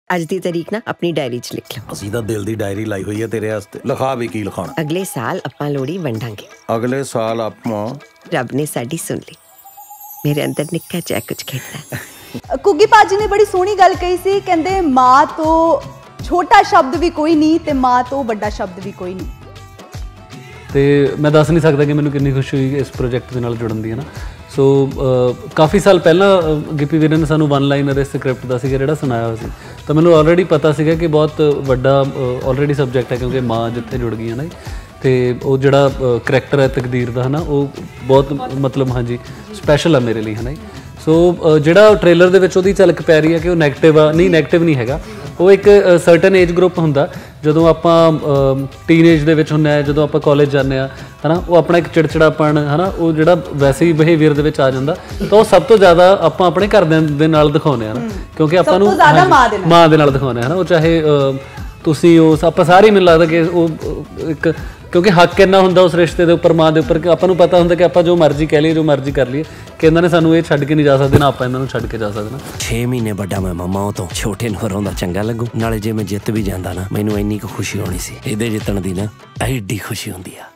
ਅੱਜ ਦੀ ਤਾਰੀਖ ਨਾ ਆਪਣੀ ਡਾਇਰੀ 'ਚ ਲਿਖ ਲਓ। ਅਸੀਂ ਤਾਂ ਦਿਲ ਦੀ ਡਾਇਰੀ ਲਾਈ ਹੋਈ ਹੈ ਤੇਰੇ ਵਾਸਤੇ। ਲਿਖਾ ਵੀ ਕੀ ਲਿਖਾਉਣਾ। ਅਗਲੇ ਸਾਲ ਆਪਾਂ ਲੋਹੜੀ ਵੰਡਾਂਗੇ। ਅਗਲੇ ਸਾਲ ਆਪਾਂ ਰੱਬ ਨੇ ਸਾਡੀ ਸੁਣ ਲਈ। ਮੇਰੇ ਅੰਦਰ ਨਿੱਕਾ ਜਿਹਾ ਕੁਝ ਖੇਡਦਾ। ਕੁੱਗੀ ਭਾਜੀ ਨੇ ਬੜੀ ਸੋਹਣੀ ਗੱਲ ਕਹੀ ਸੀ, ਕਹਿੰਦੇ ਮਾਂ ਤੋਂ ਛੋਟਾ ਸ਼ਬਦ ਵੀ ਕੋਈ ਨਹੀਂ ਤੇ ਮਾਂ ਤੋਂ ਵੱਡਾ ਸ਼ਬਦ ਵੀ ਕੋਈ ਨਹੀਂ। ਤੇ ਮੈਂ ਦੱਸ ਨਹੀਂ ਸਕਦਾ ਕਿ ਮੈਨੂੰ ਕਿੰਨੀ ਖੁਸ਼ੀ ਹੋਈ ਇਸ ਪ੍ਰੋਜੈਕਟ ਦੇ ਨਾਲ ਜੁੜਨ ਦੀ ਹੈ ਨਾ। ਸੋ ਕਾਫੀ ਸਾਲ ਪਹਿਲਾਂ ਗਿੱਪੀ ਵੀਰੇ ਨੇ ਸਾਨੂੰ ਵਨ ਲਾਈਨਰ ਇਸ ਸਕ੍ਰਿਪਟ ਦਾ ਸੀਗਾ ਜਿਹੜਾ ਸੁਣਾਇਆ ਹੋਇਆ ਸੀ, ਤਾਂ ਮੈਨੂੰ ਆਲਰੇਡੀ ਪਤਾ ਸੀਗਾ ਕਿ ਬਹੁਤ ਵੱਡਾ ਆਲਰੇਡੀ ਸਬਜੈਕਟ ਹੈ, ਕਿਉਂਕਿ ਮਾਂ ਜਿੱਥੇ ਜੁੜ ਗਈ ਹੈ ਨਾ, ਅਤੇ ਉਹ ਜਿਹੜਾ ਕਰੈਕਟਰ ਹੈ ਤਕਦੀਰ ਦਾ ਹੈ ਨਾ, ਉਹ ਬਹੁਤ ਮਤਲਬ ਹਾਂਜੀ ਸਪੈਸ਼ਲ ਆ ਮੇਰੇ ਲਈ ਹੈ ਨਾ। ਸੋ ਜਿਹੜਾ ਟ੍ਰੇਲਰ ਦੇ ਵਿੱਚ ਉਹਦੀ ਝਲਕ ਪੈ ਰਹੀ ਹੈ ਕਿ ਉਹ ਨੈਗੇਟਿਵ ਆ, ਨਹੀਂ ਨੈਗੇਟਿਵ ਨਹੀਂ ਹੈਗਾ। ਉਹ ਇੱਕ ਸਰਟਨ ਏਜ ਗਰੁੱਪ ਹੁੰਦਾ ਜਦੋਂ ਆਪਾਂ ਟੀਨੇਜ ਦੇ ਵਿੱਚ ਹੁੰਦੇ ਹਾਂ, ਜਦੋਂ ਆਪਾਂ ਕਾਲਜ ਜਾਂਦੇ ਹਾਂ ਹੈ ਨਾ, ਉਹ ਆਪਣਾ ਇੱਕ ਚਿੜਚਿੜਾਪਣ ਹੈ ਨਾ, ਉਹ ਜਿਹੜਾ ਵੈਸੇ ਹੀ ਬਿਹੇਵੀਅਰ ਦੇ ਵਿੱਚ ਆ ਜਾਂਦਾ, ਤਾਂ ਉਹ ਸਭ ਤੋਂ ਜ਼ਿਆਦਾ ਆਪਾਂ ਆਪਣੇ ਘਰਦਿਆਂ ਦੇ ਨਾਲ ਦਿਖਾਉਂਦੇ ਹਾਂ ਨਾ, ਕਿਉਂਕਿ ਆਪਾਂ ਨੂੰ ਮਾਂ ਦੇ ਨਾਲ ਦਿਖਾਉਂਦੇ ਹਾਂ ਨਾ। ਉਹ ਚਾਹੇ ਤੁਸੀਂ ਉਸ ਆਪਾਂ ਸਾਰੇ ਮੈਨੂੰ ਲੱਗਦਾ ਕਿ ਉਹ ਇੱਕ ਕਿਉਂਕਿ ਹੱਕ ਇੰਨਾ ਹੁੰਦਾ ਉਸ ਰਿਸ਼ਤੇ ਦੇ ਉੱਪਰ, ਮਾਂ ਦੇ ਉੱਪਰ, ਕਿ ਆਪਾਂ ਨੂੰ ਪਤਾ ਹੁੰਦਾ ਕਿ ਆਪਾਂ ਜੋ ਮਰਜ਼ੀ ਕਹਿ ਲਈਏ, ਜੋ ਮਰਜ਼ੀ ਕਰ ਲਈਏ, ਕਿ ਇਹਨਾਂ ਨੇ ਸਾਨੂੰ ਇਹ ਛੱਡ ਕੇ ਨਹੀਂ ਜਾ ਸਕਦੇ, ਨਾ ਆਪਾਂ ਇਹਨਾਂ ਨੂੰ ਛੱਡ ਕੇ ਜਾ ਸਕਦੇ ਨਾ। 6 ਮਹੀਨੇ ਵੱਡਾ ਮੈਂ ਮਾਮਾ ਉਹ ਤੋਂ ਛੋਟੇ ਨੂੰ ਹਰਾਉਂਦਾ ਚੰਗਾ ਲੱਗੂ, ਨਾਲੇ ਜੇ ਮੈਂ ਜਿੱਤ ਵੀ ਜਾਂਦਾ ਨਾ, ਮੈਨੂੰ ਇੰਨੀ ਕੁ ਖੁਸ਼ੀ ਹੋਣੀ ਸੀ। ਇਹਦੇ ਜਿੱਤਣ ਦੀ ਨਾ ਐਡੀ ਖੁਸ਼ੀ ਹੁੰਦੀ ਆ।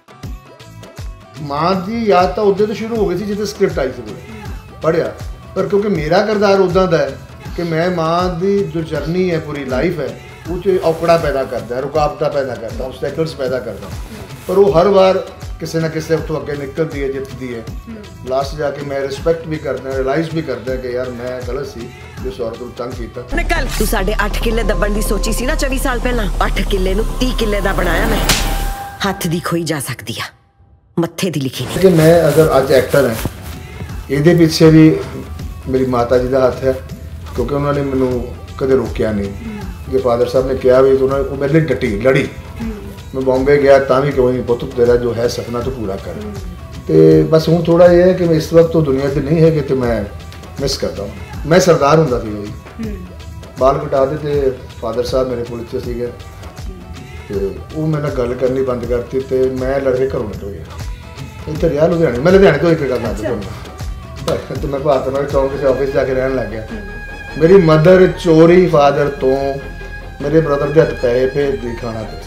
ਮਾਂ ਦੀ ਯਾਦ ਤਾਂ ਉਦੋਂ ਤੋਂ ਸ਼ੁਰੂ ਹੋ ਗਈ ਸੀ ਜਦੋਂ ਸਕ੍ਰਿਪਟ ਆਈ ਸੀ ਪੜ੍ਹਿਆ, ਪਰ ਕਿਉਂਕਿ ਮੇਰਾ ਕਿਰਦਾਰ ਉੱਦਾਂ ਦਾ ਹੈ ਕਿ ਮੈਂ ਮਾਂ ਦੀ ਜੋ ਜਰਨੀ ਹੈ, ਪੂਰੀ ਲਾਈਫ ਹੈ, ਉਹ 'ਚ ਔਕੜਾ ਪੈਦਾ ਕਰਦਾ, ਰੁਕਾਵਟਾਂ ਪੈਦਾ ਕਰਦਾ, ਆਬਸਟੈਕਲਸ ਪੈਦਾ ਕਰਦਾ, ਪਰ ਉਹ ਹਰ ਵਾਰ ਕਿਸੇ ਨਾ ਕਿਸੇ ਉੱਥੋਂ ਅੱਗੇ ਨਿਕਲਦੀ ਹੈ, ਜਿੱਤਦੀ ਹੈ। ਲਾਸਟ ਜਾ ਕੇ ਮੈਂ ਰਿਸਪੈਕਟ ਵੀ ਕਰਦਾ, ਰਿਅਲਾਈਜ਼ ਵੀ ਕਰਦਾ ਕਿ ਯਾਰ ਮੈਂ ਗਲਤ ਸੀ ਜਿਸ ਔਰਤ ਨੂੰ ਤੰਗ ਕੀਤਾ। ਨਿਕਲ ਤੂੰ ਸਾਡੇ 8 ਕਿੱਲੇ ਦੱਬਣ ਦੀ ਸੋਚੀ ਸੀ ਨਾ 24 ਸਾਲ ਪਹਿਲਾਂ, 8 ਕਿੱਲੇ ਨੂੰ 30 ਕਿੱਲੇ ਦਾ ਬਣਾਇਆ ਮੈਂ। ਹੱਥ ਦੀ ਖੋਈ ਜਾ ਸਕਦੀ ਆ, ਮੱਥੇ ਦੀ ਲਿਖੀ ਨਹੀਂ। ਕਿ ਮੈਂ ਅਗਰ ਅੱਜ ਐਕਟਰ ਹਾਂ, ਇਹਦੇ ਪਿੱਛੇ ਵੀ ਮੇਰੀ ਮਾਤਾ ਜੀ ਦਾ ਹੱਥ ਹੈ, ਕਿਉਂਕਿ ਉਹਨਾਂ ਨੇ ਮੈਨੂੰ ਕਦੇ ਰੋਕਿਆ ਨਹੀਂ। ਜੇ ਫਾਦਰ ਸਾਹਿਬ ਨੇ ਕਿਹਾ ਵੀ ਉਹਨਾਂ ਉਹ ਮੇਰੇ ਲਈ ਡਟੀ ਲੜੀ। मैं बॉम्बे गया ਤਾਂ ਵੀ कोई नहीं, पुत तेरा जो है सपना तो पूरा कर। तो बस हूँ थोड़ा ये है कि मैं इस वक्त तो दुनिया से नहीं है कि तो मैं मिस करता हूँ। मैं सरदार होंदा सी भाई, बाल कटा दे ते फादर साहब मेरे पुलिस च सीगे, तो वो मेरे नाल गल करनी बंद करती, तो मैं लड़के घरों निकल गया। इत्थे रिहा लुधियाने, मैं लुधियाने तो एक गल दस तुहानूं, तो मैं भारत नगर चौंक से ऑफिस जाके रहन लग गया। मेरी मदर चोरी फादर तो मेरे ब्रदर के हथ पैसे भेजदी खाना पे।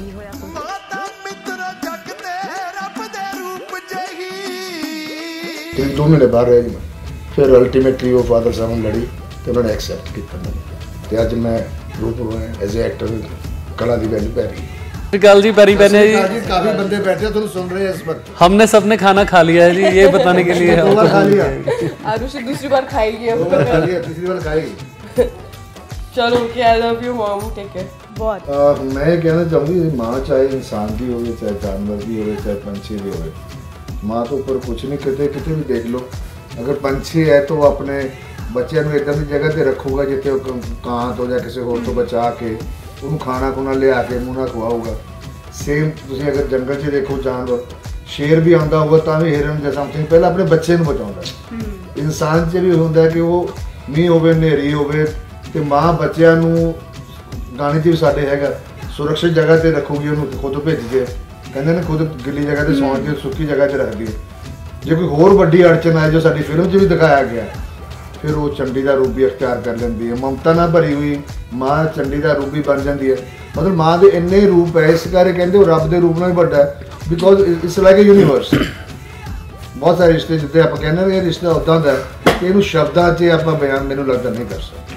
फिर 2 महीने बाहर रह गई मैं, फिर अल्टीमेटली वो फादर साहब ने लड़ी तो उन्होंने एक्सैप्ट किया मैंने, तो अज मैं रूप एज ए एक्टर कला की वैल्यू पै रही। कल जी पैरी पहने जी, काफी बंदे बैठे तुम सुन रहे हैं इस वक्त। हमने सबने खाना खा लिया है जी, ये बताने के लिए खा लिया। आरुषि दूसरी बार खाएगी, अब खा लिया, तीसरी बार खाएगी। चलो okay, I love you mom, take care. बहुत मैं ये कहना चाहूँगी, माँ चाहे इंसान भी हो, चाहे जानवर भी हो, चाहे पंछी भी हो, माँ तो ऊपर कुछ नहीं, कितने कितने भी देख लो। अगर पंछी है तो अपने बच्चों को इदा की जगह पर रखूगा जिते कां तो या किसी होर तो बचा के उन्होंने खाना खुना लिया के मूँह ना खवाऊगा। सेम तुम अगर जंगल च देखो जानवर, शेर भी आता होगा तो भी हिरन जैसा समथिंग पहले अपने बच्चे को बचाता। इंसान च भी होंगे कि वो मीह हो नेरी हो, माँ बच्चों गाने च भी साढ़े है सुरक्षित जगह पर रखूगी, उन्होंने खुद भेज के कहते हैं खुद गिली जगह पर सौ के सुखी जगह पर रख दी। जो कोई होर वड्डी अड़चन आए जो साडी फिल्म च भी दिखाया गया, फिर वो चंडी का रूप भी अख्तियार कर लेंदी है। ममता ना भरी हुई माँ चंडी का रूप भी बन जाती है। मतलब माँ के इन्ने रूप है, इस करके कहते रब के रूप में भी बड़ा है, because it's like a universe. बहुत सारे रिश्ते जितने आप कहने ये रिश्ता उदा का है कि इनू शब्दों से आप बयान मैनू लगता नहीं कर सकते।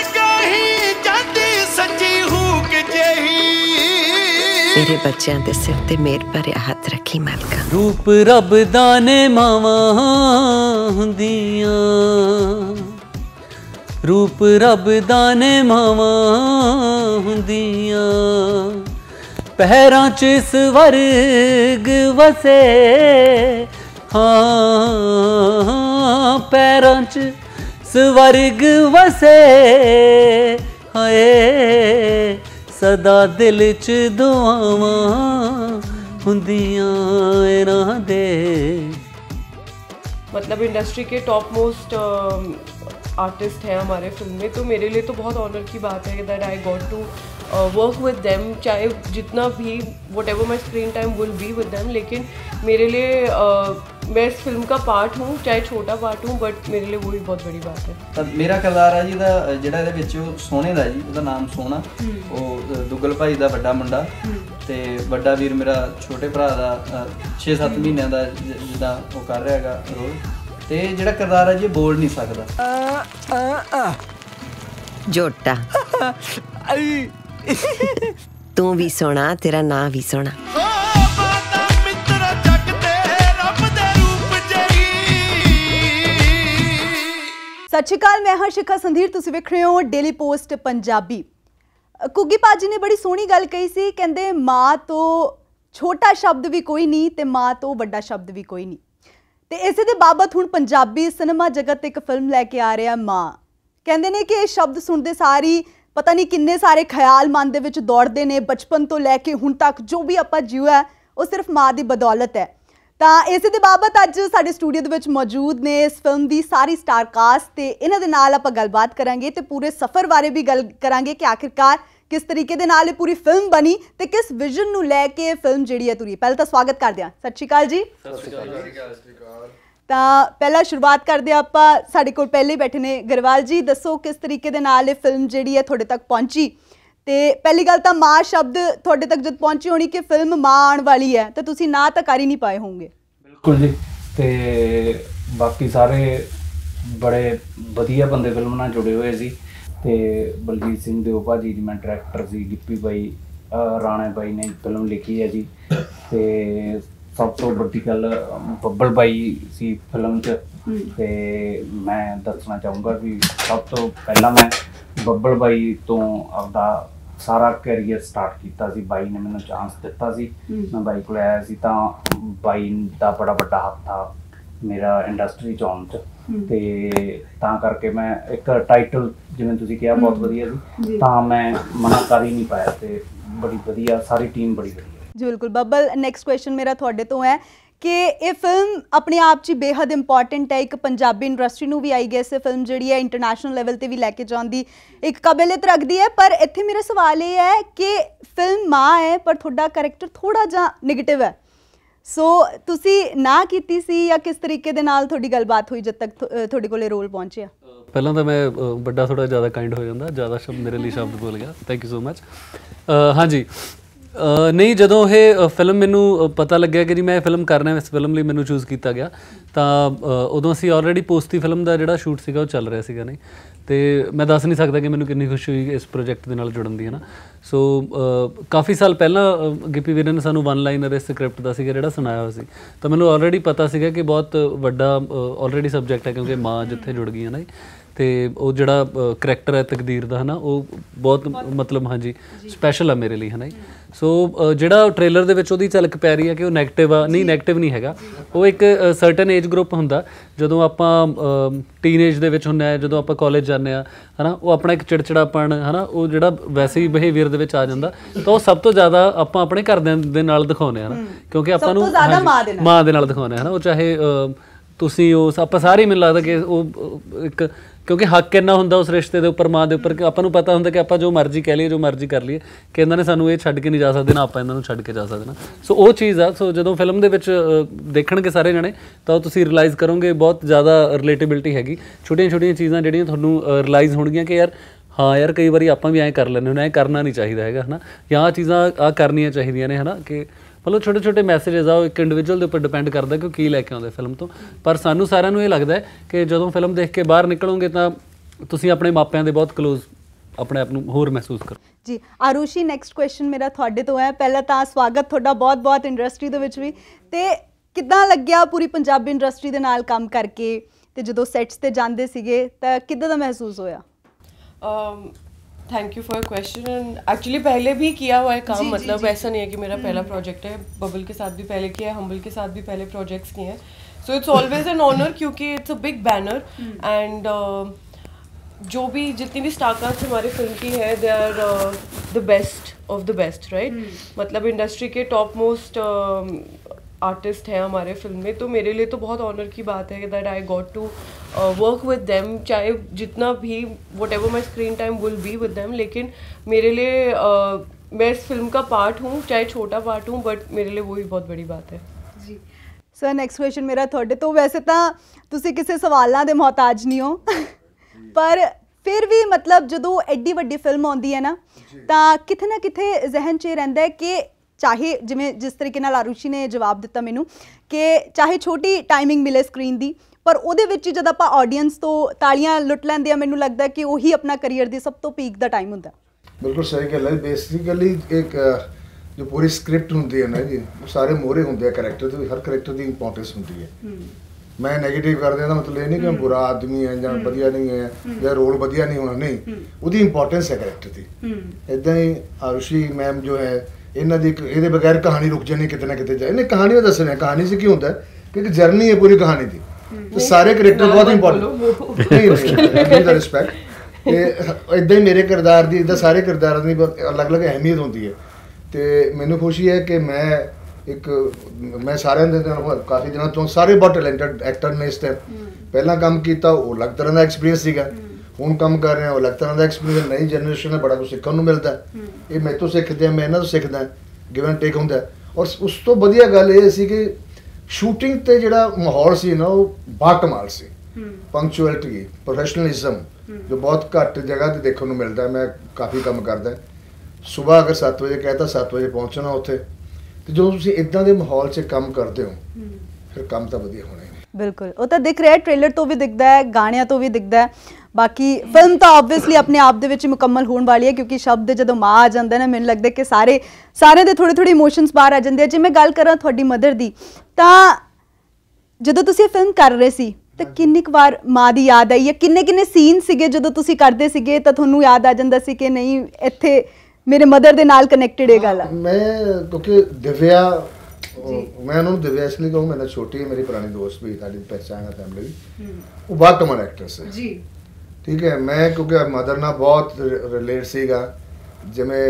मेरे बच्चों के सिर ते मेर भरिया हाथ रखी मालका। रूप रब दाने मावा हुंदियां, रूप रब दाने मावा हुंदियां, पैरां च स्वर्ग वसे, हाँ पैरां च स्वर्ग वसे, हाए सदा दिल च दुआवां हुंदियां इन्हां दे। मतलब इंडस्ट्री के टॉप मोस्ट आर्टिस्ट हैं हमारे फिल्म में, तो मेरे लिए तो बहुत ऑनर की बात है that I got to work with them. चाहे जितना भी whatever my screen time will be with them, लेकिन मेरे लिए मैं इस फिल्म का पार्ट हूँ, चाहे छोटा पार्ट हूँ, बट मेरे लिए वही बहुत बड़ी बात है। ਤਾਂ ਮੇਰਾ ਕਿਰਦਾਰ ਹੈ ਜੀ ਦਾ ਜਿਹੜਾ ਇਹਦੇ ਵਿੱਚ ਉਹ ਸੋਹਣੇ ਦਾ ਜੀ, ਉਹਦਾ ਨਾਮ ਸੋਹਣਾ, ਉਹ ਦੁੱਗਲ ਭਾਈ ਦਾ ਵੱਡਾ ਮੁੰਡਾ ਤੇ ਵੱਡਾ ਵੀਰ ਮੇਰਾ ਛੋਟੇ ਭਰਾ ਦਾ 6-7 ਮਹੀਨਿਆਂ ਦਾ ਜਿੱਦਾਂ ਉਹ ਕਰ ਰਿਹਾ ਹੈਗਾ ਰੋਲ। ਤੇ ਜਿਹੜਾ ਕਿਰਦਾਰ ਹੈ ਜੀ ਬੋਲ ਨਹੀਂ ਸਕਦਾ। ਜੋਟਾ ਤੂੰ ਵੀ ਸੋਹਣਾ, ਤੇਰਾ ਨਾਂ ਵੀ ਸੋਹਣਾ। ਸਤਿ ਸ਼੍ਰੀ ਅਕਾਲ, ਮੈਂ ਹਾਂ ਸ਼ਿਖਾ ਸੰਧੀਰ, ਤੁਸੀਂ ਵੇਖ ਰਹੇ ਹੋ ਡੇਲੀ ਪੋਸਟ ਪੰਜਾਬੀ। ਕੁੱਗੀ ਭਾਜੀ ਨੇ ਬੜੀ ਸੋਹਣੀ ਗੱਲ ਕਹੀ ਸੀ, ਕਹਿੰਦੇ ਮਾਂ ਤੋਂ ਛੋਟਾ ਸ਼ਬਦ ਵੀ ਕੋਈ ਨਹੀਂ ਤੇ ਮਾਂ ਤੋਂ ਵੱਡਾ ਸ਼ਬਦ ਵੀ ਕੋਈ ਨਹੀਂ। ਤੇ ਇਸੇ ਦੇ ਬਾਬਤ ਹੁਣ ਪੰਜਾਬੀ ਸਿਨੇਮਾ ਜਗਤ ਇੱਕ ਫਿਲਮ ਲੈ ਕੇ ਆ ਰਿਹਾ ਮਾਂ। ਕਹਿੰਦੇ ਨੇ ਕਿ ਇਹ ਸ਼ਬਦ ਸੁਣਦੇ ਸਾਰੀ ਪਤਾ ਨਹੀਂ ਕਿੰਨੇ ਸਾਰੇ ਖਿਆਲ ਮਨ ਦੇ ਵਿੱਚ ਦੌੜਦੇ ਨੇ, ਬਚਪਨ ਤੋਂ ਲੈ ਕੇ ਹੁਣ ਤੱਕ ਜੋ ਵੀ ਆਪਾਂ ਜੀਇਆ ਉਹ ਸਿਰਫ ਮਾਂ ਦੀ ਬਦੌਲਤ ਹੈ। ਤਾਂ ਇਸੇ ਦੇ ਬਾਬਤ ਅੱਜ ਸਾਡੇ ਸਟੂਡੀਓ ਦੇ ਵਿੱਚ ਮੌਜੂਦ ਨੇ ਇਸ ਫਿਲਮ ਦੀ ਸਾਰੀ ਸਟਾਰ ਕਾਸਟ ਤੇ ਇਹਨਾਂ ਦੇ ਨਾਲ ਆਪਾਂ ਗੱਲਬਾਤ ਕਰਾਂਗੇ ਤੇ ਪੂਰੇ ਸਫ਼ਰ ਬਾਰੇ ਵੀ ਗੱਲ ਕਰਾਂਗੇ ਕਿ ਆਖਿਰਕਾਰ ਕਿਸ ਤਰੀਕੇ ਦੇ ਨਾਲ ਇਹ ਪੂਰੀ ਫਿਲਮ ਬਣੀ ਤੇ ਕਿਸ ਵਿਜ਼ਨ ਨੂੰ ਲੈ ਕੇ ਇਹ ਫਿਲਮ ਜਿਹੜੀ ਹੈ ਤੁਰੀ। ਪਹਿਲਾਂ ਤਾਂ ਸਵਾਗਤ ਕਰਦੇ ਹਾਂ। ਸਤਿ ਸ਼੍ਰੀ ਅਕਾਲ ਜੀ। ਸਤਿ ਸ਼੍ਰੀ ਅਕਾਲ। ਤਾਂ ਪਹਿਲਾਂ ਸ਼ੁਰੂਆਤ ਕਰਦੇ ਹਾਂ ਆਪਾਂ, ਸਾਡੇ ਕੋਲ ਪਹਿਲੇ ਬੈਠੇ ਨੇ ਗਰੇਵਾਲ ਜੀ। ਦੱਸੋ ਕਿਸ ਤਰੀਕੇ ਦੇ ਨਾਲ ਇਹ ਫਿਲਮ ਜਿਹੜੀ ਹੈ ਤੁਹਾਡੇ ਤੱਕ ਪਹੁੰਚੀ ਤੇ ਪਹਿਲੀ ਗੱਲ ਤਾਂ ਮਾਂ ਸ਼ਬਦ ਤੁਹਾਡੇ ਤੱਕ ਜਦ ਪਹੁੰਚੀ ਹੋਣੀ ਕਿ ਫਿਲਮ ਮਾਂ ਆਉਣ ਵਾਲੀ ਹੈ ਤਾਂ ਤੁਸੀਂ ਨਾ ਤਾਂ ਕਰ ਹੀ ਨਹੀਂ ਪਾਏ ਹੋਵੋਗੇ। ਬਿਲਕੁਲ ਜੀ। ਤੇ ਬਾਕੀ ਸਾਰੇ ਬੜੇ ਵਧੀਆ ਬੰਦੇ ਫਿਲਮ ਨਾਲ ਜੁੜੇ ਹੋਏ ਸੀ ਤੇ ਬਲਜੀਤ ਸਿੰਘ ਦਿਓ ਭਾਜੀ ਜੀ, ਮੈਂ ਡਾਇਰੈਕਟਰ ਸੀ, ਗਿੱਪੀ ਬਾਈ, ਰਾਣਾ ਬਾਈ ਨੇ ਫਿਲਮ ਲਿਖੀ ਹੈ ਜੀ। ਤੇ ਸਭ ਤੋਂ ਵੱਡੀ ਗੱਲ ਬੱਬਲ ਬਾਈ ਸੀ ਫਿਲਮ 'ਚ। ਤੇ ਮੈਂ ਦੱਸਣਾ ਚਾਹੂੰਗਾ ਕਿ ਸਭ ਤੋਂ ਪਹਿਲਾਂ ਮੈਂ ਬੱਬਲ ਬਾਈ ਤੋਂ ਆਪਦਾ ਸਾਰਾ ਕੈਰੀਅਰ ਸਟਾਰਟ ਕੀਤਾ ਸੀ। ਬਾਈ ਨੇ ਮੈਨੂੰ ਚਾਂਸ ਦਿੱਤਾ ਸੀ, ਮੈਂ ਬਾਈ ਕੋਲ ਆਇਆ ਸੀ ਤਾਂ ਬਾਈ ਦਾ ਬੜਾ ਵੱਡਾ ਹੱਥ ਆ ਮੇਰਾ ਇੰਡਸਟਰੀ 'ਚ ਆਉਣ 'ਚ। ਤੇ ਤਾਂ ਕਰਕੇ ਮੈਂ ਇੱਕ ਟਾਈਟਲ ਜਿਵੇਂ ਤੁਸੀਂ ਕਿਹਾ ਬਹੁਤ ਵਧੀਆ ਸੀ ਤਾਂ ਮੈਂ ਮਨਾ ਕਰ ਹੀ ਨਹੀਂ ਪਾਇਆ ਤੇ ਬੜੀ ਵਧੀਆ ਸਾਰੀ ਟੀਮ ਬੜੀ ਵਧੀਆ ਜੀ। ਬਿਲਕੁਲ ਬੱਬਲ, ਨੈਕਸਟ ਕੁਐਸਚਨ ਮੇਰਾ ਤੁਹਾਡੇ ਤੋਂ ਹੈ ਕਿ ਇਹ ਫਿਲਮ ਆਪਣੇ ਆਪ 'ਚ ਬੇਹੱਦ ਇੰਪੋਰਟੈਂਟ ਹੈ। ਇੱਕ ਪੰਜਾਬੀ ਇੰਡਸਟਰੀ ਨੂੰ ਵੀ ਆਈ ਗੈਸ ਇਹ ਫਿਲਮ ਜਿਹੜੀ ਹੈ ਇੰਟਰਨੈਸ਼ਨਲ ਲੈਵਲ ਤੇ ਵੀ ਲੈ ਕੇ ਜਾਣ ਦੀ ਇੱਕ ਕਾਬਲੀਅਤ ਰੱਖਦੀ ਹੈ। ਪਰ ਇੱਥੇ ਮੇਰਾ ਸਵਾਲ ਇਹ ਹੈ ਕਿ ਫਿਲਮ ਮਾਂ ਹੈ ਪਰ ਤੁਹਾਡਾ ਕਰੈਕਟਰ ਥੋੜਾ ਜਿਹਾ ਨੈਗੇਟਿਵ ਹੈ। ਸੋ ਤੁਸੀਂ ਨਾ ਕੀਤੀ ਸੀ ਜਾਂ ਕਿਸ ਤਰੀਕੇ ਦੇ ਨਾਲ ਤੁਹਾਡੀ ਗੱਲਬਾਤ ਹੋਈ ਜਦ ਤੱਕ ਤੁਹਾਡੇ ਕੋਲ ਇਹ ਰੋਲ ਪਹੁੰਚਿਆ? ਪਹਿਲਾਂ ਤਾਂ ਮੈਂ ਵੱਡਾ ਥੋੜਾ ਜ਼ਿਆਦਾ ਕਾਈਂਡ ਹੋ ਜਾਂਦਾ, ਜ਼ਿਆਦਾ ਸ਼ਬਦ ਮੇਰੇ ਲਈ ਸ਼ਬਦ ਬੋਲ ਗਿਆ, ਥੈਂਕ ਯੂ ਸੋ ਮਚ। ਹਾਂਜੀ ਨਹੀਂ, ਜਦੋਂ ਇਹ ਫਿਲਮ ਮੈਨੂੰ ਪਤਾ ਲੱਗਿਆ ਕਿ ਜੀ ਮੈਂ ਇਹ ਫਿਲਮ ਕਰਨਾ, ਇਸ ਫਿਲਮ ਲਈ ਮੈਨੂੰ ਚੂਜ਼ ਕੀਤਾ ਗਿਆ ਤਾਂ ਉਦੋਂ ਅਸੀਂ ਆਲਰੇਡੀ ਪੋਸਤੀ ਫਿਲਮ ਦਾ ਜਿਹੜਾ ਸ਼ੂਟ ਸੀਗਾ ਉਹ ਚੱਲ ਰਿਹਾ ਸੀਗਾ ਨਹੀਂ। ਤੇ ਮੈਂ ਦੱਸ ਨਹੀਂ ਸਕਦਾ ਕਿ ਮੈਨੂੰ ਕਿੰਨੀ ਖੁਸ਼ੀ ਹੋਈ ਇਸ ਪ੍ਰੋਜੈਕਟ ਦੇ ਨਾਲ ਜੁੜਨ ਦੀ ਹੈ ਨਾ। ਸੋ ਕਾਫੀ ਸਾਲ ਪਹਿਲਾਂ ਗਿੱਪੀ ਵੀਰਨ ਨੇ ਸਾਨੂੰ ਵਨ ਲਾਈਨਰ ਇਸ ਸਕ੍ਰਿਪਟ ਦਾ ਸੀਗਾ ਜਿਹੜਾ ਸੁਣਾਇਆ ਹੋਇਆ ਸੀ ਤਾਂ ਮੈਨੂੰ ਆਲਰੇਡੀ ਪਤਾ ਸੀਗਾ ਕਿ ਬਹੁਤ ਵੱਡਾ ਆਲਰੇਡੀ ਸਬਜੈਕਟ ਹੈ ਕਿਉਂਕਿ ਮਾਂ ਜਿੱਥੇ ਜੁੜ ਗਈ ਹੈ ਨਾ। ਤੇ ਉਹ ਜਿਹੜਾ ਕਰੈਕਟਰ ਹੈ ਤਕਦੀਰ ਦਾ ਹੈ ਨਾ ਉਹ ਬਹੁਤ ਮਤਲਬ ਹਾਂਜੀ ਸਪੈਸ਼ਲ ਆ ਮੇਰੇ ਲਈ ਹੈ ਨਾ। ਸੋ ਜਿਹੜਾ ਟ੍ਰੇਲਰ ਦੇ ਵਿੱਚ ਉਹਦੀ ਝਲਕ ਪੈ ਰਹੀ ਹੈ ਕਿ ਉਹ ਨੈਗੇਟਿਵ ਆ, ਨਹੀਂ ਨੈਗੇਟਿਵ ਨਹੀਂ ਹੈਗਾ। ਉਹ ਇੱਕ ਸਰਟਨ ਏਜ ਗਰੁੱਪ ਹੁੰਦਾ ਜਦੋਂ ਆਪਾਂ ਟੀਨੇਜ ਦੇ ਵਿੱਚ ਹੁੰਦੇ ਹਾਂ, ਜਦੋਂ ਆਪਾਂ ਕਾਲਜ ਜਾਂਦੇ ਹਾਂ ਹੈ ਨਾ, ਉਹ ਆਪਣਾ ਇੱਕ ਚਿੜਚਿੜਾਪਣ ਹੈ ਨਾ ਉਹ ਜਿਹੜਾ ਵੈਸੇ ਹੀ ਬਿਹੇਵੀਅਰ ਦੇ ਵਿੱਚ ਆ ਜਾਂਦਾ ਤਾਂ ਉਹ ਸਭ ਤੋਂ ਜ਼ਿਆਦਾ ਆਪਾਂ ਆਪਣੇ ਘਰਦਿਆਂ ਦੇ ਨਾਲ ਦਿਖਾਉਂਦੇ ਹਾਂ ਨਾ, ਕਿਉਂਕਿ ਆਪਾਂ ਨੂੰ ਮਾਂ ਦੇ ਨਾਲ ਦਿਖਾਉਂਦੇ ਹਾਂ ਨਾ। ਉਹ ਚਾਹੇ ਤੁਸੀਂ ਉਹ ਆਪਾਂ ਸਾਰੇ ਮੈਨੂੰ ਲੱਗਦਾ ਕਿ ਉਹ ਇੱਕ ਕਿਉਂਕਿ ਹੱਕ ਇੰਨਾ ਹੁੰਦਾ ਉਸ ਰਿਸ਼ਤੇ ਦੇ ਉੱਪਰ ਮਾਂ ਦੇ ਉੱਪਰ ਕਿ ਆਪਾਂ ਨੂੰ ਪਤਾ ਹੁੰਦਾ ਕਿ ਆਪਾਂ ਜੋ ਮਰਜ਼ੀ ਕਹਿ ਲਈਏ, ਜੋ ਮਰਜ਼ੀ ਕਰ ਲਈਏ ਕਿ ਇਹਨਾਂ ਨੇ ਸਾਨੂੰ ਇਹ ਛੱਡ ਕੇ ਨਹੀਂ ਜਾ ਸਕਦੇ ਨਾ ਆਪਾਂ ਇਹਨਾਂ ਨੂੰ ਛੱਡ ਕੇ ਜਾ ਸਕਦੇ ਨਾ। ਸੋ ਉਹ ਚੀਜ਼ ਆ। ਸੋ ਜਦੋਂ ਫਿਲਮ ਦੇ ਵਿੱਚ ਦੇਖਣਗੇ ਸਾਰੇ ਜਣੇ ਤਾਂ ਉਹ ਤੁਸੀਂ ਰਿਅਲਾਈਜ਼ ਕਰੋਗੇ ਬਹੁਤ ਜ਼ਿਆਦਾ ਰਿਲੇਟੇਬਿਲਿਟੀ ਹੈਗੀ। ਛੋਟੀਆਂ ਛੋਟੀਆਂ ਚੀਜ਼ਾਂ ਜਿਹੜੀਆਂ ਤੁਹਾਨੂੰ ਰਿਅਲਾਈਜ਼ ਹੋਣਗੀਆਂ ਕਿ ਯਾਰ ਹਾਂ ਯਾਰ ਕਈ ਵਾਰੀ ਆਪਾਂ ਵੀ ਐਂ ਕਰ ਲੈਂਦੇ ਹੁੰਦੇ, ਐਂ ਕਰਨਾ ਨਹੀਂ ਚਾਹੀਦਾ ਹੈਗਾ ਹੈ ਨਾ, ਜਾਂ ਆਹ ਚੀਜ਼ਾਂ ਆਹ ਕਰਨੀਆਂ ਚਾਹੀਦੀਆਂ ਨੇ ਹੈ ਨਾ। ਕਿ ਮਤਲਬ ਛੋਟੇ ਛੋਟੇ ਮੈਸੇਜਿਸ ਆ ਉਹ ਇੱਕ ਇੰਡੀਵਿਜੂਅਲ ਦੇ ਉੱਪਰ ਡਿਪੈਂਡ ਕਰਦਾ ਕਿ ਉਹ ਕੀ ਲੈ ਕੇ ਆਉਂਦੇ ਫਿਲਮ ਤੋਂ। ਪਰ ਸਾਨੂੰ ਸਾਰਿਆਂ ਨੂੰ ਇਹ ਲੱਗਦਾ ਹੈ ਕਿ ਜਦੋਂ ਫਿਲਮ ਦੇਖ ਕੇ ਬਾਹਰ ਨਿਕਲੋਗੇ ਤਾਂ ਤੁਸੀਂ ਆਪਣੇ ਮਾਪਿਆਂ ਦੇ ਬਹੁਤ ਕਲੋਜ਼ ਆਪਣੇ ਆਪ ਨੂੰ ਹੋਰ ਮਹਿਸੂਸ ਕਰੋ ਜੀ। ਆਰੂਸ਼ੀ, ਨੈਕਸਟ ਕੁਐਸਚਨ ਮੇਰਾ ਤੁਹਾਡੇ ਤੋਂ ਹੈ। ਪਹਿਲਾਂ ਤਾਂ ਸਵਾਗਤ ਤੁਹਾਡਾ ਬਹੁਤ ਬਹੁਤ ਇੰਡਸਟਰੀ ਦੇ ਵਿੱਚ ਵੀ। ਤੇ ਕਿੱਦਾਂ ਲੱਗਿਆ ਪੂਰੀ ਪੰਜਾਬੀ ਇੰਡਸਟਰੀ ਦੇ ਨਾਲ ਕੰਮ ਕਰਕੇ ਤੇ ਜਦੋਂ ਸੈਟਸ ਤੇ ਜਾਂਦੇ ਸੀਗੇ ਤਾਂ ਕਿੱਦਾਂ ਦਾ ਮਹਿਸੂਸ ਹੋਇਆ? Thank you for your question. And actually पहले भी किया हुआ है काम, मतलब ऐसा नहीं है कि मेरा पहला प्रोजेक्ट है। बबल के साथ भी पहले किया है, हम्बल के साथ भी पहले प्रोजेक्ट्स किए हैं। So it's always an honour क्योंकि it's a big banner and जो भी जितनी भी स्टारकास्ट हमारे फिल्म की है they are the best of the best, right. मतलब इंडस्ट्री के टॉप मोस्ट आर्टिस्ट हैं हमारे फिल्म में, तो मेरे लिए तो बहुत ऑनर की बात है that I got to work with them. चाहे जितना भी whatever my screen time will be with them, लेकिन मेरे लिए मैं इस फिल्म का पार्ट हूँ, चाहे छोटा पार्ट हूँ, बट मेरे लिए वही बहुत बड़ी बात है जी। ਸਰ ਨੈਕਸਟ ਕੁਐਸਚਨ ਮੇਰਾ ਤੁਹਾਡੇ ਤੋਂ, ਵੈਸੇ ਤਾਂ ਤੁਸੀਂ ਕਿਸੇ ਸਵਾਲਾਂ ਦੇ ਮੁਹਤਾਜ ਨਹੀਂ ਹੋ ਪਰ ਫਿਰ ਵੀ ਮਤਲਬ ਜਦੋਂ ਐਡੀ ਵੱਡੀ ਫਿਲਮ ਆਉਂਦੀ ਹੈ ਨਾ ਤਾਂ ਕਿਤੇ ਨਾ ਕਿਤੇ ਜ਼ਿਹਨ 'ਚ ਰਹਿੰਦਾ ਹੈ ਕਿ ਚਾਹੇ ਜਿਵੇਂ ਜਿਸ ਤਰੀਕੇ ਨਾਲ ਆਰੂਸ਼ੀ ਨੇ ਜਵਾਬ ਦਿੱਤਾ ਮੈਨੂੰ ਕਿ ਚਾਹੇ ਛੋਟੀ ਟਾਈਮਿੰਗ ਮਿਲੇ ਸਕਰੀਨ ਦੀ ਪਰ ਉਹਦੇ ਵਿੱਚ ਜਦ ਆਪਾਂ ਆਡੀਅנס ਤੋਂ ਤਾਲੀਆਂ ਲੁੱਟ ਲੈਂਦੇ ਆ ਮੈਨੂੰ ਲੱਗਦਾ ਕਿ ਉਹੀ ਆਪਣਾ ਕਰੀਅਰ ਦੀ ਸਭ ਤੋਂ ਪੀਕ ਦਾ ਟਾਈਮ ਹੁੰਦਾ। ਬਿਲਕੁਲ ਸਹੀ ਗੱਲ ਹੈ। ਬੇਸਿਕਲੀ ਇੱਕ ਜੋ ਪੂਰੀ ਸਕ੍ਰਿਪਟ ਹੁੰਦੀ ਹੈ ਨਾ ਜੀ, ਉਹ ਸਾਰੇ ਮੋਹਰੇ ਹੁੰਦੇ ਆ ਕਰੈਕਟਰ ਦੇ, ਹਰ ਕਰੈਕਟਰ ਦੀ ਇੰਪੋਰਟੈਂਸ ਹੁੰਦੀ ਹੈ। ਮੈਂ ਨੈਗੇਟਿਵ ਕਰਦੇ ਦਾ ਮਤਲਬ ਇਹ ਨਹੀਂ ਕਿ ਮੈਂ ਬੁਰਾ ਆਦਮੀ ਹੈ ਜਾਂ ਵਧੀਆ ਨਹੀਂ ਹੈ ਜਾਂ ਰੋਲ ਵਧੀਆ ਨਹੀਂ ਹੋਣਾ, ਨਹੀਂ, ਉਹਦੀ ਇੰਪੋਰਟੈਂਸ ਹੈ ਕਰੈਕਟਰ ਦੀ। ਇੱਦਾਂ ਹੀ ਆਰੂਸ਼ੀ ਮੈਮ ਜੋ ਹੈ ਇਹਨਾਂ ਦੀ ਇਹਦੇ ਬਗੈਰ ਕਹਾਣੀ ਰੁਕ ਜਾਣੀ ਕਿਤੇ ਨਾ ਕਿਤੇ, ਇਹਨੇ ਕਹਾਣੀ ਦੱਸਣੀ, ਕਹਾਣੀ 'ਚ ਕੀ ਹੁੰਦਾ ਕਿ ਇੱਕ ਜਰਨੀ ਹੈ ਪੂਰੀ ਕਹਾਣੀ ਦੀ, ਤੇ ਸਾਰੇ ਕਰੈਕਟਰ ਬਹੁਤ ਇੰਪੋਰਟੈਂਟ ਨਹੀਂ ਦਾ ਰਿਸਪੈਕਟ। ਤੇ ਇੱਦਾਂ ਹੀ ਮੇਰੇ ਕਿਰਦਾਰ ਦੀ, ਇੱਦਾਂ ਸਾਰੇ ਕਿਰਦਾਰਾਂ ਦੀ ਅਲੱਗ-ਅਲੱਗ ਅਹਿਮੀਅਤ ਹੁੰਦੀ ਹੈ। ਤੇ ਮੈਨੂੰ ਖੁਸ਼ੀ ਹੈ ਕਿ ਮੈਂ ਸਾਰਿਆਂ ਦੇ ਨਾਲ ਕਾਫੀ ਦਿਨਾਂ ਤੋਂ ਸਾਰੇ ਬਹੁਤ ਟੈਲੈਂਟਡ ਐਕਟਰ ਨੇ ਇਸ ਟਾਈਮ। ਪਹਿਲਾਂ ਕੰਮ ਕੀਤਾ ਉਹ ਅਲੱਗ ਤਰ੍ਹਾਂ ਦਾ ਐਕਸਪੀਰੀਅੰਸ ਸੀਗਾ, ਹੁਣ ਕੰਮ ਕਰ ਰਹੇ ਹਾਂ ਉਹ ਅਲੱਗ ਤਰ੍ਹਾਂ ਦਾ ਐਕਸਪੀਰੀਅੰਸ। ਨਈ ਜਨਰੇਸ਼ਨ ਨੇ ਬੜਾ ਕੁਝ ਸਿੱਖਣ ਨੂੰ ਮਿਲਦਾ, ਇਹ ਮੇਰੇ ਤੋਂ ਸਿੱਖਦੇ ਆ, ਮੈਂ ਇਹਨਾਂ ਤੋਂ ਸਿੱਖਦਾ, ਗਿਵ ਐਂਡ ਟੇਕ ਹੁੰਦਾ। ਔਰ ਉਸ ਤੋਂ ਵਧੀਆ ਗੱਲ ਇਹ ਸੀ ਕਿ ਸ਼ੂਟਿੰਗ ਤੇ ਜਿਹੜਾ ਮਾਹੌਲ ਸੀ ਨਾ ਉਹ ਬਾਕਮਾਲ ਸੀ। ਪੰਕਚੁਅਲਿਟੀ, ਪ੍ਰੋਫੈਸ਼ਨਲਿਜ਼ਮ ਜੋ ਬਹੁਤ ਘੱਟ ਜਗ੍ਹਾ ਤੇ ਦੇਖਣ ਨੂੰ ਮਿਲਦਾ। ਮੈਂ ਕਾਫੀ ਕੰਮ ਕਰਦਾ, ਸਵੇਰ ਅਗਰ 7 ਵਜੇ ਕਹਿਤਾ 7 ਵਜੇ ਪਹੁੰਚਣਾ ਉੱਥੇ। ਤੇ ਜਦੋਂ ਤੁਸੀਂ ਇਦਾਂ ਦੇ ਮਾਹੌਲ 'ਚ ਕੰਮ ਕਰਦੇ ਹੋ ਫਿਰ ਕੰਮ ਤਾਂ ਵਧੀਆ ਹੋਣਾ ਹੀ। ਬਿਲਕੁਲ, ਉਹ ਤਾਂ ਦਿਖ ਰਿਹਾ, ਟ੍ਰੇਲਰ ਤੋਂ ਵੀ ਦਿਖਦਾ ਹੈ, ਗਾਣਿਆਂ ਤੋਂ ਵੀ ਦਿਖਦਾ ਹੈ। ਬਾਕੀ ਫਿਲਮ ਤਾਂ ਆਬਵੀਅਸਲੀ ਆਪਣੇ ਆਪ ਦੇ ਵਿੱਚ ਮੁਕੰਮਲ ਹੋਣ ਵਾਲੀ ਹੈ ਕਿਉਂਕਿ ਸ਼ਬਦ ਜਦੋਂ ਮਾਂ ਆ ਜਾਂਦਾ ਨਾ ਮੈਨੂੰ ਲੱਗਦਾ ਕਿ ਸਾਰਿਆਂ ਦੇ ਥੋੜ੍ਹੇ ਇਮੋਸ਼ਨਸ ਬਾਹਰ ਆ ਜਾਂਦੇ ਆ। ਜੇ ਮੈਂ ਗੱਲ ਕਰਾਂ ਤੁਹਾਡੀ ਮਦਰ ਦੀ, ਤਾਂ ਜਦੋਂ ਤੁਸੀਂ ਫਿਲਮ ਕਰ ਰਹੇ ਸੀ ਤਾਂ ਕਿੰਨੀ ਕੁ ਵਾਰ ਮਾਂ ਦੀ ਯਾਦ ਆਈ ਹੈ? ਕਿੰਨੇ ਸੀਨ ਸੀਗੇ ਜਦੋਂ ਤੁਸੀਂ ਕਰਦੇ ਸੀਗੇ ਤਾਂ ਤੁਹਾਨੂੰ ਯਾਦ ਆ ਜਾਂਦਾ ਸੀ ਕਿ ਨਹੀਂ ਇੱਥੇ ਮੇਰੇ ਮਦਰ ਦੇ ਨਾਲ ਕਨੈਕਟਡ ਇਹ ਗੱਲ ਆ? ਮੈਂ ਕਿਉਂਕਿ ਦਿਵਿਆ, ਮੈਂ ਉਹਨੂੰ ਦਿਵਿਆ ਇਸ ਲਈ ਕਹੂੰ, ਮੇਰੇ ਨਾਲ ਛੋਟੀ ਹੈ, ਮੇਰੀ ਪੁਰਾਣੀ ਦੋਸਤ ਵੀ, ਸਾਡੀ ਪਹਿਚਾਣ ਹੈ ਫੈਮਿਲੀ, ਉਹ ਬਹੁਤ ਕਮਾਲ ਐਕਟਰਸ ਹੈ ਜੀ। ਠੀਕ ਹੈ, ਮੈਂ ਕਿਉਂਕਿ ਮਦਰ ਨਾਲ ਬਹੁਤ ਰਿਲੇਟ ਸੀਗਾ, ਜਿਵੇਂ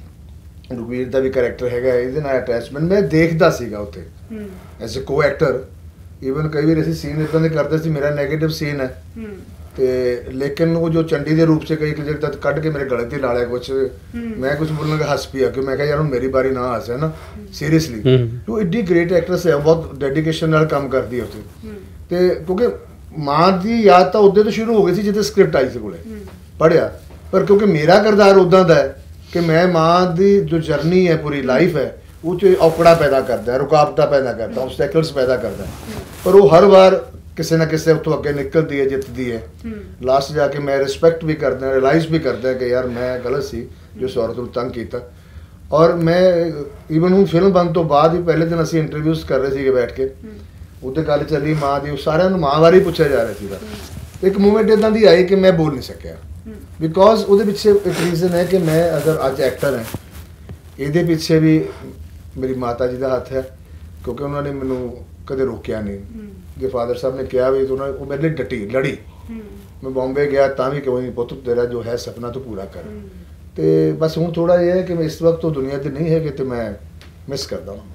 ਰਘਵੀਰ ਦਾ ਵੀ ਕਰੈਕਟਰ ਹੈਗਾ, ਇਹਦੇ ਨਾਲ ਅਟੈਚਮੈਂਟ ਮੈਂ ਦੇਖਦਾ ਸੀਗਾ ਉੱਥੇ ਐਜ਼ ਅ ਕੋ ਐਕਟਰ। ਈਵਨ ਕਈ ਵਾਰ ਅਸੀਂ ਸੀਨ ਇੱਦਾਂ ਦੇ ਕਰਦੇ ਸੀ, ਮੇਰਾ ਨੈਗੇਟਿਵ ਸੀਨ ਹੈ ਤੇ ਲੇਕਿਨ ਉਹ ਜੋ ਚੰਡੀ ਦੇ ਰੂਪ 'ਚ ਕਈ ਜਿਹੜੇ ਤੱਕ ਕੱਢ ਕੇ ਮੇਰੇ ਗਲੇ 'ਤੇ ਲਾ ਲਿਆ ਕੁਛ, ਮੈਂ ਕੁਛ ਬੋਲਣ ਲੱਗਾ ਹੱਸ ਪਿਆ ਕਿ ਮੈਂ ਕਿਹਾ ਯਾਰ ਹੁਣ ਮੇਰੀ ਬਾਰੀ ਨਾ ਹੱਸ, ਹੈ ਨਾ, ਸੀਰੀਅਸਲੀ। ਉਹ ਐਡੀ ਗ੍ਰੇਟ ਐਕਟਰਸ ਹੈ, ਬਹੁਤ ਡੈਡੀਕੇਸ਼ਨ ਨਾਲ ਕੰਮ ਕਰਦੀ ਹੈ ਉੱਥੇ। ਤੇ ਕਿਉਂਕਿ ਮਾਂ ਦੀ ਯਾਦ ਤਾਂ ਉਦੋਂ ਤੋਂ ਸ਼ੁਰੂ ਹੋ ਗਈ ਸੀ ਜਿੱਥੇ ਸਕ੍ਰਿਪਟ ਆਈ ਸੀ ਕੋਲੇ ਪੜ੍ਹਿਆ, ਪਰ ਕਿਉਂਕਿ ਮੇਰਾ ਕਿਰਦਾਰ ਉੱਦਾਂ ਦਾ ਹੈ ਕਿ ਮੈਂ ਮਾਂ ਦੀ ਜੋ ਜਰਨੀ ਹੈ, ਪੂਰੀ ਲਾਈਫ ਹੈ, ਉਹ 'ਚ ਔਕੜਾ ਪੈਦਾ ਕਰਦਾ, ਰੁਕਾਵਟਾਂ ਪੈਦਾ ਕਰਦਾ, ਆਬਸਟੈਕਲਸ ਪੈਦਾ ਕਰਦਾ, ਪਰ ਉਹ ਹਰ ਵਾਰ ਕਿਸੇ ਨਾ ਕਿਸੇ ਉੱਥੋਂ ਅੱਗੇ ਨਿਕਲਦੀ ਹੈ, ਜਿੱਤਦੀ ਹੈ। ਲਾਸਟ ਜਾ ਕੇ ਮੈਂ ਰਿਸਪੈਕਟ ਵੀ ਕਰਦਾ, ਰਿਅਲਾਈਜ਼ ਵੀ ਕਰਦਾ ਕਿ ਯਾਰ ਮੈਂ ਗਲਤ ਸੀ ਜੋ ਇਸ ਔਰਤ ਨੂੰ ਤੰਗ ਕੀਤਾ। ਔਰ ਮੈਂ ਈਵਨ ਹੁਣ ਫਿਲਮ ਬਣਨ ਤੋਂ ਬਾਅਦ ਵੀ ਪਹਿਲੇ ਦਿਨ ਅਸੀਂ ਇੰਟਰਵਿਊਜ਼ ਕਰ ਰਹੇ ਸੀਗੇ ਬੈਠ ਕੇ, ਉਹਦੇ ਗੱਲ ਚੱਲੀ ਮਾਂ ਦੀ, ਸਾਰਿਆਂ ਨੂੰ ਮਾਂ ਬਾਰੇ ਪੁੱਛਿਆ ਜਾ ਰਿਹਾ ਸੀਗਾ। ਇੱਕ ਮੂਵਮੈਂਟ ਇੱਦਾਂ ਦੀ ਆਈ ਕਿ ਮੈਂ ਬੋਲ ਨਹੀਂ ਸਕਿਆ ਬਿਕੋਜ਼ ਉਹਦੇ ਪਿੱਛੇ ਇੱਕ ਰੀਜ਼ਨ ਹੈ ਕਿ ਮੈਂ ਅਗਰ ਅੱਜ ਐਕਟਰ ਹਾਂ, ਇਹਦੇ ਪਿੱਛੇ ਵੀ ਮੇਰੀ ਮਾਤਾ ਜੀ ਦਾ ਹੱਥ ਹੈ ਕਿਉਂਕਿ ਉਹਨਾਂ ਨੇ ਮੈਨੂੰ ਕਦੇ ਰੋਕਿਆ ਨਹੀਂ। ਜੇ ਫਾਦਰ ਸਾਹਿਬ ਨੇ ਕਿਹਾ ਵੀ ਤਾਂ ਉਹ ਮੇਰੇ ਲਈ ਲੜੀ। ਮੈਂ ਬੰਬੇ ਗਿਆ ਤਾਂ ਵੀ ਕੋਈ ਨਹੀਂ, ਪੁੱਤ ਤੇਰਾ ਜੋ ਹੈ ਸੁਪਨਾ ਤੂੰ ਪੂਰਾ ਕਰ। ਤੇ ਬਸ ਹੁਣ ਥੋੜਾ ਇਹ ਹੈ ਕਿ ਮੈਂ ਇਸ ਵਕਤ ਉਹ ਦੁਨੀਆ ਤੇ ਨਹੀਂ ਹੈਗੇ ਤੇ ਮੈਂ ਮਿਸ ਕਰਦਾ ਹਾਂ।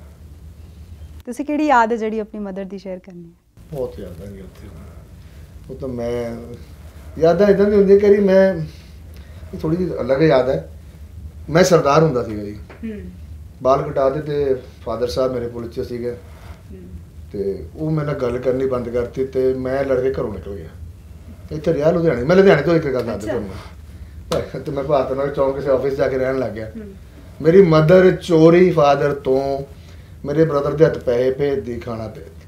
ਤੁਸੀਂ ਕਿਹੜੀ ਯਾਦ ਹੈ ਜਿਹੜੀ ਆਪਣੀ ਮਦਰ ਦੀ ਸ਼ੇਅਰ ਕਰਨੀ ਹੈ? ਬਹੁਤ ਯਾਦਾਂ ਹੈ ਉੱਥੇ, ਉਹ ਤਾਂ ਮੈਂ ਯਾਦਾਂ ਇੱਦਾਂ ਦੀ ਹੁੰਦੀਆਂ ਕਿ ਮੈਂ ਥੋੜੀ ਜਿਹੀ ਅਲੱਗ ਯਾਦ ਹੈ। ਮੈਂ ਸਰਦਾਰ ਹੁੰਦਾ ਸੀਗਾ ਜੀ, ਬਾਲ ਕਟਾ ਦੇ ਤੇ ਫਾਦਰ ਸਾਹਿਬ ਮੇਰੇ ਪੁਲਿਸ 'ਚ ਸੀਗੇ ਤੇ ਉਹ ਮੇਰੇ ਨਾਲ ਗੱਲ ਕਰਨੀ ਬੰਦ ਕਰਤੀ ਤੇ ਮੈਂ ਲੜ ਕੇ ਘਰੋਂ ਨਿਕਲ ਗਿਆ। ਇੱਥੇ ਰਿਹਾ ਲੁਧਿਆਣੇ, ਮੈਂ ਲੁਧਿਆਣੇ ਤੋਂ ਇੱਕ ਗੱਲ ਦੱਸਦਾ ਤੁਹਾਨੂੰ, ਤੇ ਮੈਂ ਭਾਰਤ ਨਗਰ ਚੌਂਕ ਕਿਸੇ ਆਫਿਸ ਜਾ ਕੇ ਰਹਿਣ ਲੱਗ ਗਿਆ। ਮੇਰੀ ਮਦਰ ਚੋਰੀ ਫਾਦਰ ਤੋਂ ਮੇਰੇ ਬ੍ਰਦਰ ਦੇ ਹੱਥ ਪੈਸੇ ਭੇਜਦੀ, ਖਾਣਾ ਭੇਜਦੀ।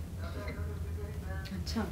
ਅੱਛਾ,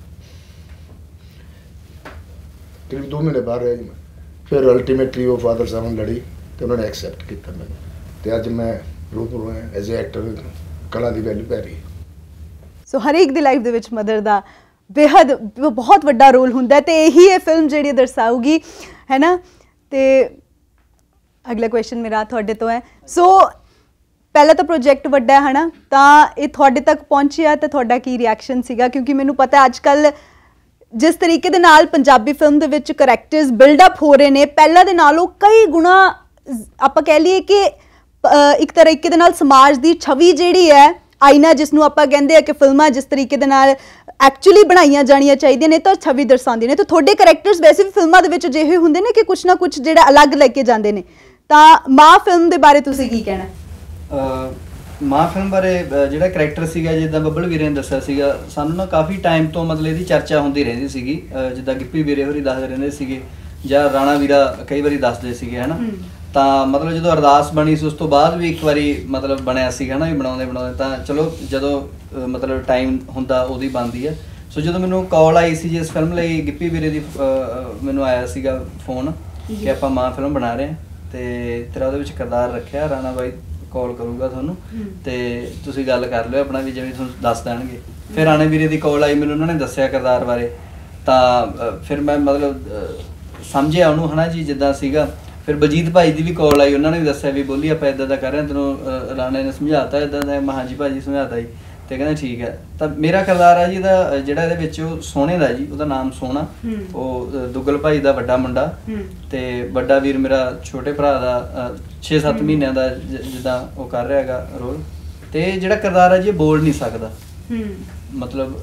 ਕਰੀਬ 2 ਮਹੀਨੇ ਬਾਹਰ ਰਿਹਾ ਜੀ ਮੈਂ। ਫਿਰ ਅਲਟੀਮੇਟਲੀ ਉਹ ਫਾਦਰ ਸਾਹਿਬ ਨਾਲ ਲੜੀ ਤੇ ਉਹਨਾਂ ਨੇ ਐਕਸੈਪਟ ਕੀਤਾ ਮੈਨੂੰ ਤੇ ਅੱਜ ਮੈਂ ਰੂਬਰੂ ਹਾਂ ਐਜ਼ ਅ ਐਕਟਰ। ਕਲਾ ਦੀ ਵੈਲਿਊ ਪੈ ਰਹੀ ਹੈ। ਸੋ ਹਰੇਕ ਦੀ ਲਾਈਫ ਦੇ ਵਿੱਚ ਮਦਰ ਦਾ ਬੇਹੱਦ ਬਹੁਤ ਵੱਡਾ ਰੋਲ ਹੁੰਦਾ ਤੇ ਇਹੀ ਇਹ ਫਿਲਮ ਜਿਹੜੀ ਦਰਸਾਊਗੀ, ਹੈ ਨਾ। ਤੇ ਅਗਲਾ ਕੁਐਸਚਨ ਮੇਰਾ ਤੁਹਾਡੇ ਤੋਂ ਹੈ। ਸੋ ਪਹਿਲਾਂ ਤਾਂ ਪ੍ਰੋਜੈਕਟ ਵੱਡਾ ਹੈ ਨਾ, ਤਾਂ ਇਹ ਤੁਹਾਡੇ ਤੱਕ ਪਹੁੰਚਿਆ ਤਾਂ ਤੁਹਾਡਾ ਕੀ ਰਿਐਕਸ਼ਨ ਸੀਗਾ? ਕਿਉਂਕਿ ਮੈਨੂੰ ਪਤਾ ਅੱਜ ਕੱਲ੍ਹ ਜਿਸ ਤਰੀਕੇ ਦੇ ਨਾਲ ਪੰਜਾਬੀ ਫਿਲਮ ਦੇ ਵਿੱਚ ਕਰੈਕਟਰਸ ਬਿਲਡਅਪ ਹੋ ਰਹੇ ਨੇ, ਪਹਿਲਾਂ ਦੇ ਨਾਲੋਂ ਕਈ ਗੁਣਾ ਆਪਾਂ ਕਹਿ ਲਈਏ ਕਿ ਇੱਕ ਤਰੀਕੇ ਦੇ ਨਾਲ ਸਮਾਜ ਦੀ ਛਵੀ ਜਿਹੜੀ ਹੈ, ਆਈਨਾ ਜਿਸ ਨੂੰ ਆਪਾਂ ਕਹਿੰਦੇ ਆ ਕਿ ਫਿਲਮਾਂ ਜਿਸ ਤਰੀਕੇ ਦੇ ਨਾਲ ਐਕਚੁਅਲੀ ਬਣਾਈਆਂ ਜਾਣੀਆਂ ਚਾਹੀਦੀਆਂ ਨੇ ਤਾਂ ਛਵੀ ਦਰਸਾਉਂਦੀਆਂ ਨੇ। ਤਾਂ ਤੁਹਾਡੇ ਕਰੈਕਟਰਸ ਵੈਸੇ ਵੀ ਫਿਲਮਾਂ ਦੇ ਵਿੱਚ ਅਜਿਹੇ ਹੁੰਦੇ ਨੇ ਕਿ ਕੁਛ ਨਾ ਕੁਛ ਜਿਹੜਾ ਅਲੱਗ ਲੈ ਕੇ ਜਾਂਦੇ ਨੇ। ਤਾਂ ਮਾਂ ਫਿਲਮ ਦੇ ਬਾਰੇ ਤੁਸੀਂ ਕੀ ਕਹਿਣਾ? ਮਾਂ ਫਿਲਮ ਬਾਰੇ ਜਿਹੜਾ ਕਰੈਕਟਰ ਸੀਗਾ, ਜਿੱਦਾਂ ਬੱਬਲ ਵੀਰੇ ਨੇ ਦੱਸਿਆ ਸੀਗਾ, ਸਾਨੂੰ ਨਾ ਕਾਫੀ ਟਾਈਮ ਤੋਂ ਮਤਲਬ ਇਹਦੀ ਚਰਚਾ ਹੁੰਦੀ ਰਹਿੰਦੀ ਸੀਗੀ। ਜਿੱਦਾਂ ਗਿੱਪੀ ਵੀਰੇ ਹੋਰੀ ਦੱਸਦੇ ਰਹਿੰਦੇ ਸੀਗੇ ਜਾਂ ਰਾਣਾ ਵੀਰਾ ਕਈ ਵਾਰੀ ਦੱਸਦੇ ਸੀਗੇ ਹੈ ਨਾ। ਤਾਂ ਮਤਲਬ ਜਦੋਂ ਅਰਦਾਸ ਬਣੀ ਸੀ ਉਸ ਤੋਂ ਬਾਅਦ ਵੀ ਇੱਕ ਵਾਰੀ ਮਤਲਬ ਬਣਿਆ ਸੀਗਾ ਨਾ, ਵੀ ਬਣਾਉਂਦੇ ਤਾਂ ਚਲੋ ਜਦੋਂ ਮਤਲਬ ਟਾਈਮ ਹੁੰਦਾ ਉਹਦੀ ਬਣਦੀ ਹੈ। ਸੋ ਜਦੋਂ ਮੈਨੂੰ ਕਾਲ ਆਈ ਸੀ ਜੀ ਇਸ ਫਿਲਮ ਲਈ, ਗਿੱਪੀ ਵੀਰੇ ਦੀ ਮੈਨੂੰ ਆਇਆ ਸੀਗਾ ਫੋਨ ਕਿ ਆਪਾਂ ਮਾਂ ਫਿਲਮ ਬਣਾ ਰਹੇ ਹਾਂ ਤੇ ਤੇਰਾ ਉਹਦੇ ਵਿੱਚ ਕਿਰਦਾਰ ਰੱਖਿਆ, ਰਾਣਾ ਬਾਈ ਕਾਲ ਕਰੂਗਾ ਤੁਹਾਨੂੰ ਤੇ ਤੁਸੀਂ ਗੱਲ ਕਰ ਲਿਓ ਆਪਣਾ ਵੀ ਜਿਵੇਂ ਤੁਹਾਨੂੰ ਦੱਸ ਦੇਣਗੇ। ਫਿਰ ਰਾਣੇ ਵੀਰੇ ਦੀ ਕਾਲ ਆਈ, ਮੈਨੂੰ ਉਹਨਾਂ ਨੇ ਦੱਸਿਆ ਕਿਰਦਾਰ ਬਾਰੇ, ਤਾਂ ਫਿਰ ਮੈਂ ਮਤਲਬ ਸਮਝਿਆ ਉਹਨੂੰ ਹੈ ਨਾ ਜੀ ਜਿੱਦਾਂ ਸੀਗਾ। ਫਿਰ ਬਲਜੀਤ ਭਾਈ ਦੀ ਵੀ ਕਾਲ ਆਈ, ਉਹਨਾਂ ਨੇ ਵੀ ਦੱਸਿਆ ਵੀ ਬੋਲੀ ਆਪਾਂ ਇੱਦਾਂ ਦਾ ਕਰ ਰਹੇ ਹਾਂ, ਤੈਨੂੰ ਰਾਣੇ ਨੇ ਸਮਝਾਤਾ ਇੱਦਾਂ ਦਾ। ਮੈਂ ਹਾਂਜੀ ਭਾਜੀ ਸਮਝਾਤਾ ਜੀ, ਤੇ ਕਹਿੰਦੇ ਠੀਕ ਹੈ। ਤਾਂ ਮੇਰਾ ਕਿਰਦਾਰ ਹੈ ਜੀ ਇਹਦਾ ਜਿਹੜਾ ਇਹਦੇ ਵਿੱਚ ਉਹ ਸੋਹਣੇ ਦਾ ਜੀ, ਉਹਦਾ ਨਾਮ ਸੋਹਣਾ, ਉਹ ਦੁੱਗਲ ਭਾਈ ਦਾ ਵੱਡਾ ਮੁੰਡਾ ਤੇ ਵੱਡਾ ਵੀਰ ਮੇਰਾ ਛੋਟੇ ਭਰਾ ਦਾ 6-7 ਮਹੀਨਿਆਂ ਦਾ ਜਿੱਦਾਂ ਉਹ ਕਰ ਰਿਹਾ ਹੈਗਾ ਰੋਲ। ਤੇ ਜਿਹੜਾ ਕਿਰਦਾਰ ਹੈ ਜੀ ਇਹ ਬੋਲ ਨਹੀਂ ਸਕਦਾ, ਮਤਲਬ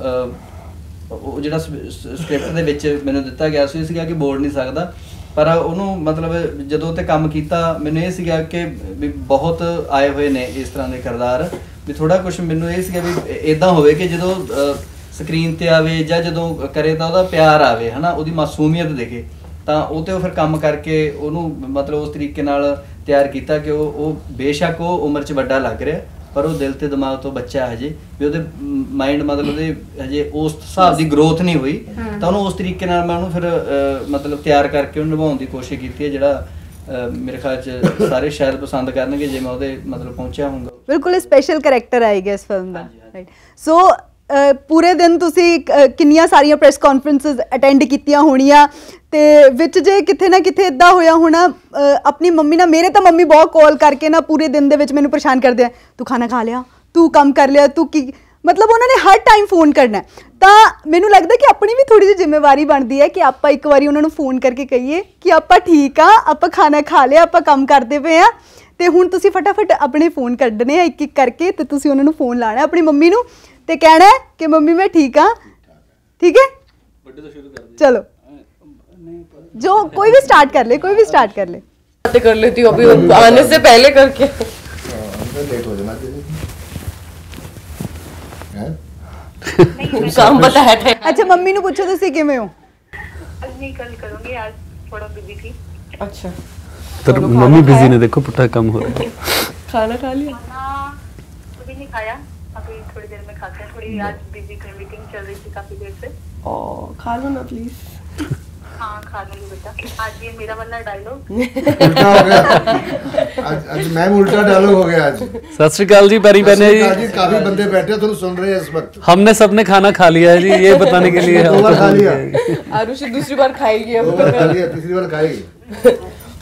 ਉਹ ਜਿਹੜਾ ਸਕ੍ਰਿਪਟ ਦੇ ਵਿੱਚ ਮੈਨੂੰ ਦਿੱਤਾ ਗਿਆ ਸੀ ਸੀਗਾ ਕਿ ਬੋਲ ਨਹੀਂ ਸਕਦਾ, ਪਰ ਉਹਨੂੰ ਮਤਲਬ ਜਦੋਂ ਤੇ ਕੰਮ ਕੀਤਾ ਮੈਨੂੰ ਇਹ ਸੀਗਾ ਕਿ ਵੀ ਬਹੁਤ ਆਏ ਹੋਏ ਨੇ ਇਸ ਤਰ੍ਹਾਂ ਦੇ ਕਿਰਦਾਰ, ਵੀ ਥੋੜਾ ਕੁਝ ਮੈਨੂੰ ਇਹ ਸੀਗਾ ਵੀ ਇਦਾਂ ਹੋਵੇ ਕਿ ਜਦੋਂ ਸਕਰੀਨ ਤੇ ਆਵੇ ਜਾਂ ਜਦੋਂ ਕਰੇ ਤਾਂ ਉਹਦਾ ਪਿਆਰ ਆਵੇ ਹੈ ਨਾ, ਉਹਦੀ ਮਾਸੂਮੀਅਤ ਦਿਖੇ। ਤਾਂ ਉਹ ਤੇ ਉਹ ਫਿਰ ਕੰਮ ਕਰਕੇ ਉਹਨੂੰ ਮਤਲਬ ਉਸ ਤਰੀਕੇ ਨਾਲ ਤਿਆਰ ਕੀਤਾ ਕਿ ਉਹ ਬੇਸ਼ੱਕ ਉਹ ਉਮਰ 'ਚ ਵੱਡਾ ਲੱਗ ਰਿਹਾ ਪਰ ਉਹ ਦਿਲ ਤੇ ਦਿਮਾਗ ਤੋਂ ਬੱਚਾ ਹਜੇ, ਵੀ ਉਹਦੇ ਮਾਈਂਡ ਮਤਲਬ ਉਹਦੇ ਹਜੇ ਉਸ ਹਿਸਾਬ ਦੀ ਗਰੋਥ ਨਹੀਂ ਹੋਈ। ਤਾਂ ਉਹਨੂੰ ਉਸ ਤਰੀਕੇ ਨਾਲ ਮੈਂ ਉਹਨੂੰ ਫਿਰ ਮਤਲਬ ਤਿਆਰ ਕਰਕੇ ਉਹਨੂੰ ਨਿਭਾਉਣ ਦੀ ਕੋਸ਼ਿਸ਼ ਕੀਤੀ ਹੈ, ਜਿਹੜਾ ਮੇਰੇ ਖਿਆਲ 'ਚ ਸਾਰੇ ਸ਼ਾਇਦ ਪਸੰਦ ਕਰਨਗੇ ਜੇ ਮੈਂ ਉਹਦੇ ਮਤਲਬ ਪਹੁੰਚਿਆ ਹੋਊਗਾ। ਬਿਲਕੁਲ ਸਪੈਸ਼ਲ ਕਰੈਕਟਰ ਆਏਗਾ ਇਸ ਫਿਲਮ ਦਾ, ਰਾਈਟ। ਸੋ ਪੂਰੇ ਦਿਨ ਤੁਸੀਂ ਕਿੰਨੀਆਂ ਸਾਰੀਆਂ ਪ੍ਰੈਸ ਕਾਨਫਰੰਸਿਸ ਅਟੈਂਡ ਕੀਤੀਆਂ ਹੋਣੀਆਂ ਤੇ ਵਿੱਚ ਜੇ ਕਿਤੇ ਨਾ ਕਿਤੇ ਇਦਾਂ ਹੋਇਆ ਹੋਣਾ ਆਪਣੀ ਮੰਮੀ ਨਾਲ, ਮੇਰੇ ਤਾਂ ਮੰਮੀ ਬਹੁਤ ਕਾਲ ਕਰਕੇ ਨਾ ਪੂਰੇ ਦਿਨ ਦੇ ਵਿੱਚ ਮੈਨੂੰ ਪਰੇਸ਼ਾਨ ਕਰਦੇ ਆ, ਤੂੰ ਖਾਣਾ ਖਾ ਲਿਆ, ਤੂੰ ਕੰਮ ਕਰ ਲਿਆ, ਤੂੰ ਕੀ, ਮਤਲਬ ਉਹਨਾਂ ਨੇ ਹਰ ਟਾਈਮ ਫੋਨ ਕਰਨਾ। ਤਾਂ ਮੈਨੂੰ ਲੱਗਦਾ ਕਿ ਆਪਣੀ ਵੀ ਥੋੜੀ ਜਿਹੀ ਜ਼ਿੰਮੇਵਾਰੀ ਬਣਦੀ ਹੈ ਕਿ ਆਪਾਂ ਇੱਕ ਵਾਰੀ ਉਹਨਾਂ ਨੂੰ ਫੋਨ ਕਰਕੇ ਕਹੀਏ ਕਿ ਆਪਾਂ ਠੀਕ ਆ, ਆਪਾਂ ਖਾਣਾ ਖਾ ਲਿਆ, ਆਪਾਂ ਕੰਮ ਕਰਦੇ ਪਏ ਆ। ਤੇ ਹੁਣ ਤੁਸੀਂ ਫਟਾਫਟ ਆਪਣੇ ਫੋਨ ਕੱਢਣੇ ਆ ਇੱਕ ਇੱਕ ਕਰਕੇ ਤੇ ਤੁਸੀਂ ਉਹਨਾਂ ਨੂੰ ਫੋਨ ਲਾਣਾ ਆਪਣੀ ਮੰਮੀ ਨੂੰ ਤੇ ਕਹਿਣਾ है कि मम्मी मैं ठीक हाँ, ठीक है। चलो जो कोई भी स्टार्ट कर ले, कोई भी स्टार्ट कर ले। बातें कर लेती हूँ अभी आने से पहले करके। लेट हो जाना काम बताया था। अच्छा मम्मी ने पूछो तुसी किवें हो? नहीं कल करूँगी, आज थोड़ा बिजी थी। अच्छा तो मम्मी बिजी ने देखो पुट्ठा कम हो रहा है। खाना खा लिया? खाना अभी नहीं खाया, अभी थोड़ी देर में खाते हैं। थोड़ी आज बिजी थी, मीटिंग चल रही थी काफी देर से। खा लो ना प्लीज। हाँ खा लूंगी बेटा। आज ये मेरा वाला डायलॉग उल्टा हो गया आज मैम, उल्टा डायलॉग हो गया आज। सत श्री अकाल जी, पैरी पहने जी। काफी बंदे बैठे तुम सुन रहे हैं इस वक्त। हमने सबने खाना खा लिया है जी, ये बताने के लिए दो बार खा लिया, आरुषि दूसरी बार खाएगी अब। दो बार खा लिया, तीसरी बार खाएगी।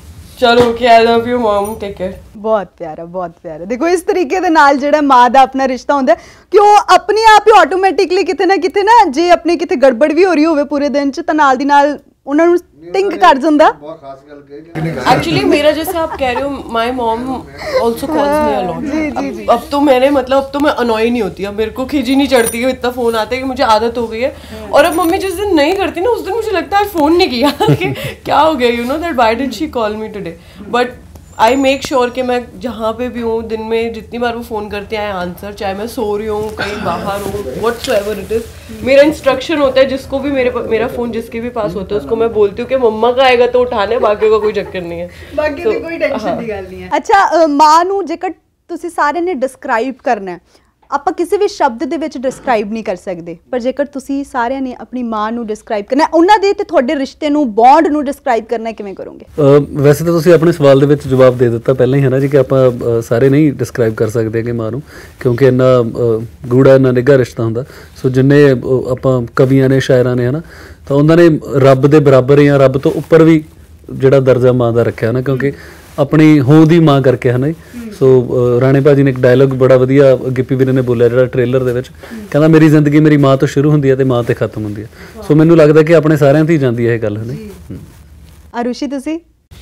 चलो okay, I love you mom, take care. बहुत प्यारा, बहुत प्यारा। देखो इस तरीके ਦੇ ਨਾਲ ਜਿਹੜਾ ਮਾਂ ਦਾ ਆਪਣਾ ਰਿਸ਼ਤਾ ਹੁੰਦਾ ਕਿ ਉਹ ਆਪਣੀ ਆਪ ਹੀ ਆਟੋਮੈਟਿਕਲੀ ਕਿਤੇ ਨਾ ਜੇ ਆਪਣੀ ਕਿਤੇ ਗੜਬੜ ਵੀ ਹੋ ਰਹੀ ਹੋਵੇ ਪੂਰੇ ਦਿਨ ਚ ਤਾਂ ਨਾਲ ਦੀ ਨਾਲ ਉਹਨਾਂ ਨੂੰ थिंक कर ਜਾਂਦਾ। बहुत खास गल कही एक्चुअली मेरा जैसे आप कह रहे हो, my mom also calls me a lot. अब तो मैंने मतलब अब तो मैं अनॉय नहीं होती, अब मेरे को खिजी नहीं चढ़ती है, इतना फोन आते हैं कि मुझे आदत हो गई है। और अब मम्मी जिस दिन नहीं करती ना उस दिन मुझे लगता है फोन नहीं किया कि क्या हो गया, you know that why did she call me today. But I make sure कि मैं जहाँ पे भी हूँ दिन में जितनी बार वो फ़ोन करते हैं आंसर, चाहे मैं सो रही हूँ कहीं बाहर हूँ, व्हाटसोएवर इट इज़। मेरा इंस्ट्रक्शन होता है जिसको भी मेरा फ़ोन जिसके भी पास होता है उसको मैं बोलती हूँ कि मम्मा का आएगा तो उठाने, बाकी का कोई चक्कर नहीं है, बाकी की कोई टेंशन की गल नहीं है। अच्छा माँ ਨੂੰ ਜੇਕਰ ਤੁਸੀਂ ਸਾਰੇ ਨੇ ਡਿਸਕ੍ਰਾਈਬ ਕਰਨਾ ਹੈ, ਆਪਾਂ ਕਿਸੇ ਵੀ ਸ਼ਬਦ ਦੇ ਵਿੱਚ ਡਿਸਕ੍ਰਾਈਬ ਨਹੀਂ ਕਰ ਸਕਦੇ, ਪਰ ਜੇਕਰ ਤੁਸੀਂ ਸਾਰਿਆਂ ਨੇ ਆਪਣੀ ਮਾਂ ਨੂੰ ਡਿਸਕ੍ਰਾਈਬ ਕਰਨਾ, ਉਹਨਾਂ ਦੇ ਤੇ ਤੁਹਾਡੇ ਰਿਸ਼ਤੇ ਨੂੰ, ਬੌਂਡ ਨੂੰ ਡਿਸਕ੍ਰਾਈਬ ਕਰਨਾ, ਕਿਵੇਂ ਕਰੋਗੇ? ਵੈਸੇ ਤਾਂ ਤੁਸੀਂ ਆਪਣੇ ਸਵਾਲ ਦੇ ਵਿੱਚ ਜਵਾਬ ਦੇ ਦਿੱਤਾ ਪਹਿਲਾਂ ਹੀ ਹੈ ਨਾ ਜੀ, ਕਿ ਆਪਾਂ ਸਾਰੇ ਨਹੀਂ ਡਿਸਕ੍ਰਾਈਬ ਕਰ ਸਕਦੇ ਕਿ ਮਾਂ ਨੂੰ, ਕਿਉਂਕਿ ਇੰਨਾ ਗੂੜਾ ਇੰਨਾ ਨਿੱਘਾ ਰਿਸ਼ਤਾ ਹੁੰਦਾ। ਸੋ ਜਿੰਨੇ ਆਪਾਂ ਕਵੀਆਂ ਨੇ, ਸ਼ਾਇਰਾਂ ਨੇ ਹੈ ਨਾ, ਤਾਂ ਉਹਨਾਂ ਨੇ ਰੱਬ ਦੇ ਬਰਾਬਰ ਜਾਂ ਰੱਬ ਤੋਂ ਉੱਪਰ ਵੀ ਜਿਹੜਾ ਦਰਜਾ ਮਾਂ ਦਾ ਰੱਖਿਆ ਨਾ, ਕਿਉਂਕਿ ਆਪਣੀ ਹੋਂਦ ਦੀ ਮਾਂ ਕਰਕੇ ਹੈ ਨਾ ਜੀ। ਸੋ ਰਾਣੇ ਭਾਜੀ ਨੇ ਇੱਕ ਡਾਇਲੋਗ ਬੜਾ ਵਧੀਆ ਗਿੱਪੀ ਵੀਰੇ ਨੇ ਬੋਲਿਆ ਜਿਹੜਾ ਟ੍ਰੇਲਰ ਦੇ ਵਿੱਚ, ਕਹਿੰਦਾ ਮੇਰੀ ਜ਼ਿੰਦਗੀ ਮੇਰੀ ਮਾਂ ਤੋਂ ਸ਼ੁਰੂ ਹੁੰਦੀ ਹੈ ਤੇ ਮਾਂ ਤੇ ਖਤਮ ਹੁੰਦੀ ਹੈ। ਸੋ ਮੈਨੂੰ ਲੱਗਦਾ ਕਿ ਆਪਣੇ ਸਾਰਿਆਂ ਤੇ ਹੀ ਜਾਂਦੀ ਹੈ ਇਹ ਗੱਲ, ਹੈ ਨਾ। आरुषि तुसी?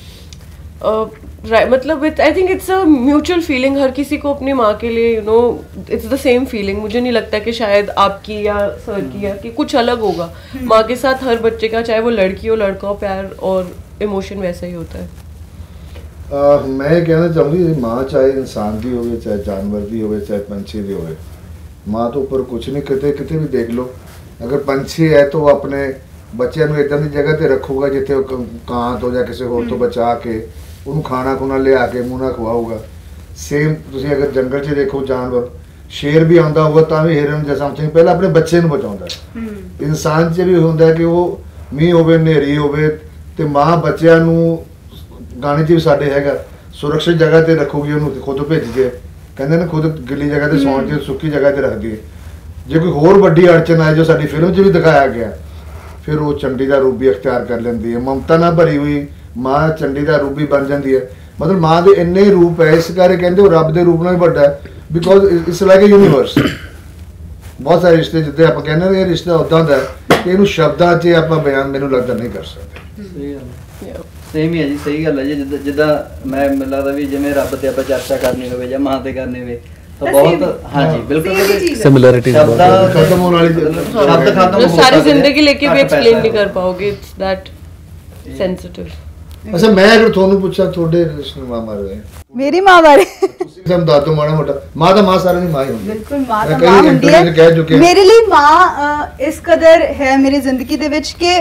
मतलब I think it's a mutual feeling, हर किसी को अपनी माँ के लिए, you know, it's the same feeling. मुझे नहीं लगता कि शायद आपकी या सर की या कि कुछ अलग होगा। माँ के साथ हर बच्चे का, चाहे वो लड़की हो लड़का हो, प्यार और इमोशन वैसा ही होता है। मैं ये कहना चाहूँगी माँ चाहे इंसान की होवे चाहे जानवर की होवे चाहे पंछी की होवे, माँ तो ऊपर कुछ नहीं, किते किते भी देख लो। अगर पंछी है तो वो अपने बच्चों को इदां दी जगह ते रखूगा जिथे कां तो या किसी होर तो बचा के उन्होंने खाना खुना लिया के मूँह ना खवाऊगा। सेम तुसीं अगर जंगल 'च देखो जानवर, शेर भी आंदा होगा तां भी हिरन या समथिंग पहले अपने बच्चे नूं बचाउंदा है। इंसान 'च भी हुंदा कि वो मींह होवे हनेरी होवे ते माँ बच्चों नूं गाने 'ਚ भी साडे हैगा सुरक्षित जगह ते रखूगी, उन्होंने खुद भेज दे, कहते ना खुद गिली जगह ते सौण दी सुक्की जगह ते रख दी। जे कोई होर वड्डी अड़चन आए जो साडी फिल्म 'ਚ भी दिखाया गया, फिर वो चंडी का रूप भी अख्तियार कर लेंदी है। ममता ना भरी हुई माँ चंडी का रूप भी बन जाती है। मतलब माँ के इन्ने ही रूप है, इस करके कहते वो रब के रूप नाल भी वड्डा है, because it's like a universe. बहुत सारे रिश्ते जिद्दे आप कहने ये रिश्ता उदां दा है कि इहनूं शब्दां 'ਚ आप बयान मैनूं लगदा नहीं कर सकते। सेम ही है जी, सही गल है जी। जिद्दां मैं मैनूं लगदा भी जिवें रब ते आपां चर्चा करनी होवे जां मां ते करनी होवे तो बहुत, हाँ जी बिल्कुल सिमिलरिटीज खत्म होने वाली शब्द खत्म हो सारी जिंदगी लेके भी एक्सप्लेन नहीं कर पाओगे, इट्स दैट सेंसिटिव। अच्छा मैं अगर ਤੁਹਾਨੂੰ ਪੁੱਛਾਂ ਤੁਹਾਡੇ ਰਿਸ਼ਤੇ ਮਾਂ ਮਾਰੇ ਮੇਰੀ ਮਾਂ ਬਾਰੇ ਤੁਸੀਂ ਸਮ ਦਾਦੂ ਮਾੜਾ ਮੋਟਾ ਮਾਂ ਤਾਂ ਮਾਂ ਸਾਰਿਆਂ ਦੀ ਮਾਂ ਹੀ ਹੁੰਦੀ ਬਿਲਕੁਲ ਮਾਂ ਤਾਂ ਮਾਂ ਹੁੰਦੀ ਹੈ। ਮੇਰੇ ਲਈ ਮਾਂ ਇਸ ਕਦਰ ਹੈ ਮੇਰੀ ਜ਼ਿੰਦਗੀ ਦੇ ਵਿੱਚ ਕਿ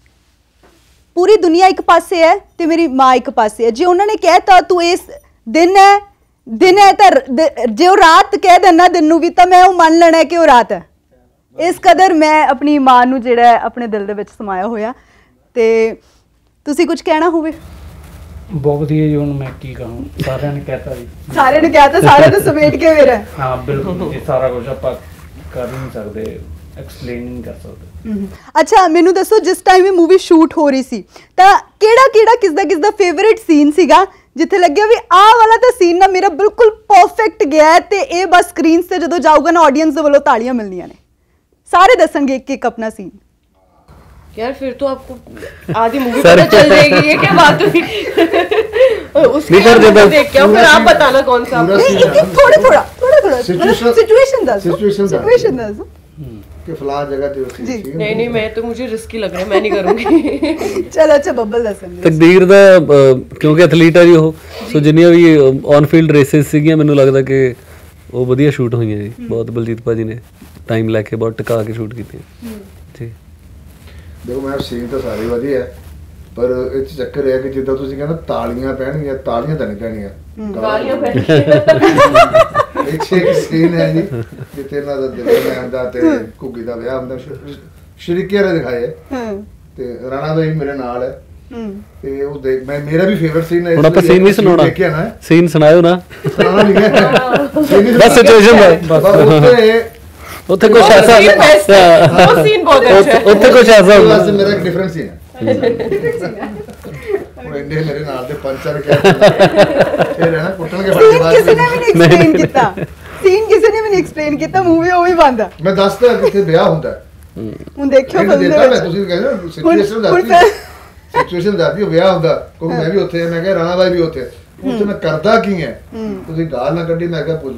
ਪੂਰੀ ਦੁਨੀਆ ਇੱਕ ਪਾਸੇ ਹੈ ਤੇ ਮੇਰੀ ਮਾਂ ਇੱਕ ਪਾਸੇ ਹੈ। ਜੇ ਉਹਨਾਂ ਨੇ ਕਹਿਤਾ ਤੂੰ ਇਸ ਦਿਨ ਹੈ ਤਾਂ ਜੇ ਉਹ ਰਾਤ ਕਹਿ ਦੇਣਾ ਦਿਨ ਨੂੰ ਵੀ ਤਾਂ ਮੈਂ ਉਹ ਮੰਨ ਲੈਣਾ ਕਿ ਉਹ ਰਾਤ ਹੈ। ਇਸ ਕਦਰ ਮੈਂ ਆਪਣੀ ਮਾਂ ਨੂੰ ਜਿਹੜਾ ਆਪਣੇ ਦਿਲ ਦੇ ਵਿੱਚ ਸਮਾਇਆ ਹੋਇਆ। ਤੇ ਤੁਸੀਂ ਕੁਝ ਕਹਿਣਾ ਹੋਵੇ? ਬਹੁਤ ਵਧੀਆ ਜੀ, ਹੁਣ ਮੈਂ ਕੀ ਕਹਾਂ, ਸਾਰਿਆਂ ਨੇ ਕਹਿਤਾ ਜੀ, ਸਾਰਿਆਂ ਨੇ ਕਹਿਤਾ, ਸਾਰਿਆਂ ਨੂੰ ਸਮੇਟ ਕੇ ਮੇਰਾ। ਹਾਂ ਬਿਲਕੁਲ, ਇਹ ਸਾਰਾ ਕੁਝ ਆਪਾਂ ਕਰ ਨਹੀਂ ਸਕਦੇ, ਐਕਸਪਲੇਨ ਨਹੀਂ ਕਰ ਸਕਦੇ। ਅੱਛਾ ਮੈਨੂੰ ਦੱਸੋ, ਜਿਸ ਟਾਈਮ ਇਹ ਮੂਵੀ ਸ਼ੂਟ ਹੋ ਰਹੀ ਸੀ ਤਾਂ ਕਿਹੜਾ ਕਿਸ ਦਾ ਫੇਵਰਿਟ ਸੀਨ ਸੀਗਾ ਜਿੱਥੇ ਲੱਗਿਆ ਵੀ ਆਹ ਵਾਲਾ ਤਾਂ ਸੀਨ ਨਾ ਮੇਰਾ ਬਿਲਕੁਲ ਪਰਫੈਕਟ ਗਿਆ ਹੈ ਤੇ ਇਹ ਬਸ ਸਕਰੀਨ ਤੇ ਜਦੋਂ ਜਾਊਗਾ ਨਾ ਆਡੀਅנס ਦੇ ਵੱਲੋਂ ਤਾੜੀਆਂ ਮਿਲਣੀਆਂ ਨੇ? ਸਾਰੇ ਦੱਸਣਗੇ ਇੱਕ ਇੱਕ ਆਪਣਾ ਸੀਨ। यार फिर तो आपको आधी मूवी पता चल जाएगी, ये क्या बात हुई? उसके बाद देख के फिर आप बताना कौन सा थोड़ा सिचुएशन दस कि फलां जगह ते उसी नहीं मैं तो मुझे रिस्की लग रहा है, मैं नहीं करूंगी। चलो अच्छा बब्बल दसंगे ਤਕਦੀਰ ਦਾ ਕਿਉਂਕਿ ਐਥਲੀਟ ਆ ਜੀ ਉਹ, ਸੋ ਜਿੰਨੀਆਂ ਵੀ ਔਨ ਫੀਲਡ ਰੇਸਿਸ ਸੀਗੀਆਂ ਮੈਨੂੰ ਲੱਗਦਾ ਕਿ ਉਹ ਵਧੀਆ ਸ਼ੂਟ ਹੋਈਆਂ ਜੀ। ਬਹੁਤ ਬਲਜੀਤ ਭਾਜੀ ਨੇ ਟਾਈਮ ਲੈ ਕੇ ਬਹੁਤ ਟਿਕਾ ਕੇ ਸ਼ੂਟ ਕੀਤੀ ਜੀ। देखो मैं सीन तो सारे वधिया है, पर इस चक्कर है कि जिद्दां तुसीं कहना तालियां पैणगीਆਂ, तालियां ਤਾਂ ਨਹੀਂ ਪੈਣੀਆਂ, ਗਾਲੀਆਂ ਪੈਣਗੀਆਂ। एक सीन है जी जिथे ना दिलमैन ਦਾ ਤੇ ਘੁੱਗੀ ਦਾ ਵਿਆਹ ਹੁੰਦਾ, ਸ਼ਰੀਕੇ ਵਾਲੇ ਦਿਖਾਏ ਤੇ ਰਾਣਾ ਦਾ ਵੀ ਮੇਰੇ ਨਾਲ ਹੈ ਤੇ ਉਹ ਦੇਖ ਮੈਂ ਮੇਰਾ ਵੀ ਫੇਵਰਿਟ ਸੀਨ ਹੈ। ਹੁਣ ਆਪਾਂ ਸੀਨ ਨਹੀਂ ਸੁਣਾਉਣਾ, ਦੇਖਿਆ ਨਾ ਸੀਨ ਸੁਣਾਇਓ ਨਾ, ਸੁਣਾਉਣਾ ਨਹੀਂ ਹੈ ਬਸ ਸਿਚੁਏਸ਼ਨ ਦਾ ਬਸ ਉੱਥੇ ਕੁਝ ਐਸਾ वो सीन बहुत अच्छा है, ਉੱਥੇ ਕੁਝ ਐਸਾ ਹੁੰਦਾ। ਬਸ ਮੇਰਾ ਇੱਕ ਡਿਫਰੈਂਸ ਸੀਨ ਹੈ ਉਹ ਇੰਨੇ ਮੇਰੇ ਨਾਲ ਦੇ ਪੰਚਰ ਕਿਹਾ ਫਿਰ ਹੈ ਨਾ ਕੁੱਟਣਗੇ ਸੀਨ ਕਿਸੇ ਨੇ ਵੀ ਨਹੀਂ ਐਕਸਪਲੇਨ ਕੀਤਾ, ਸੀਨ ਕਿਸੇ ਨੇ ਵੀ ਨਹੀਂ ਐਕਸਪਲੇਨ ਕੀਤਾ, ਮੂਵੀ ਉਹ ਹੀ ਬੰਦ ਹੈ। ਮੈਂ ਦੱਸਦਾ ਕਿੱਥੇ ਵਿਆਹ ਹੁੰਦਾ ਹੁਣ ਦੇਖਿਓ ਫਿਲਮ ਦੇ ਵਿੱਚ ਤੁਸੀਂ ਕਹਿੰਦੇ ਸਿਚੁਏਸ਼ਨ ਦੱਸਦੀ ਵਿਆਹ ਹੁੰਦਾ, ਕਿਉਂਕਿ ਮੈਂ ਵੀ ਉੱਥੇ ਮੈਂ ਕਿਹਾ ਰਾਣਾ ਬਾਈ ਵੀ ਉੱਥੇ ਉੱਥੇ ਮੈਂ ਕਰਦਾ ਕੀ ਹੈ, ਤੁਸੀਂ ਗਾਲ ਨਾ ਕੱਢੀ, ਮੈਂ ਕਿਹਾ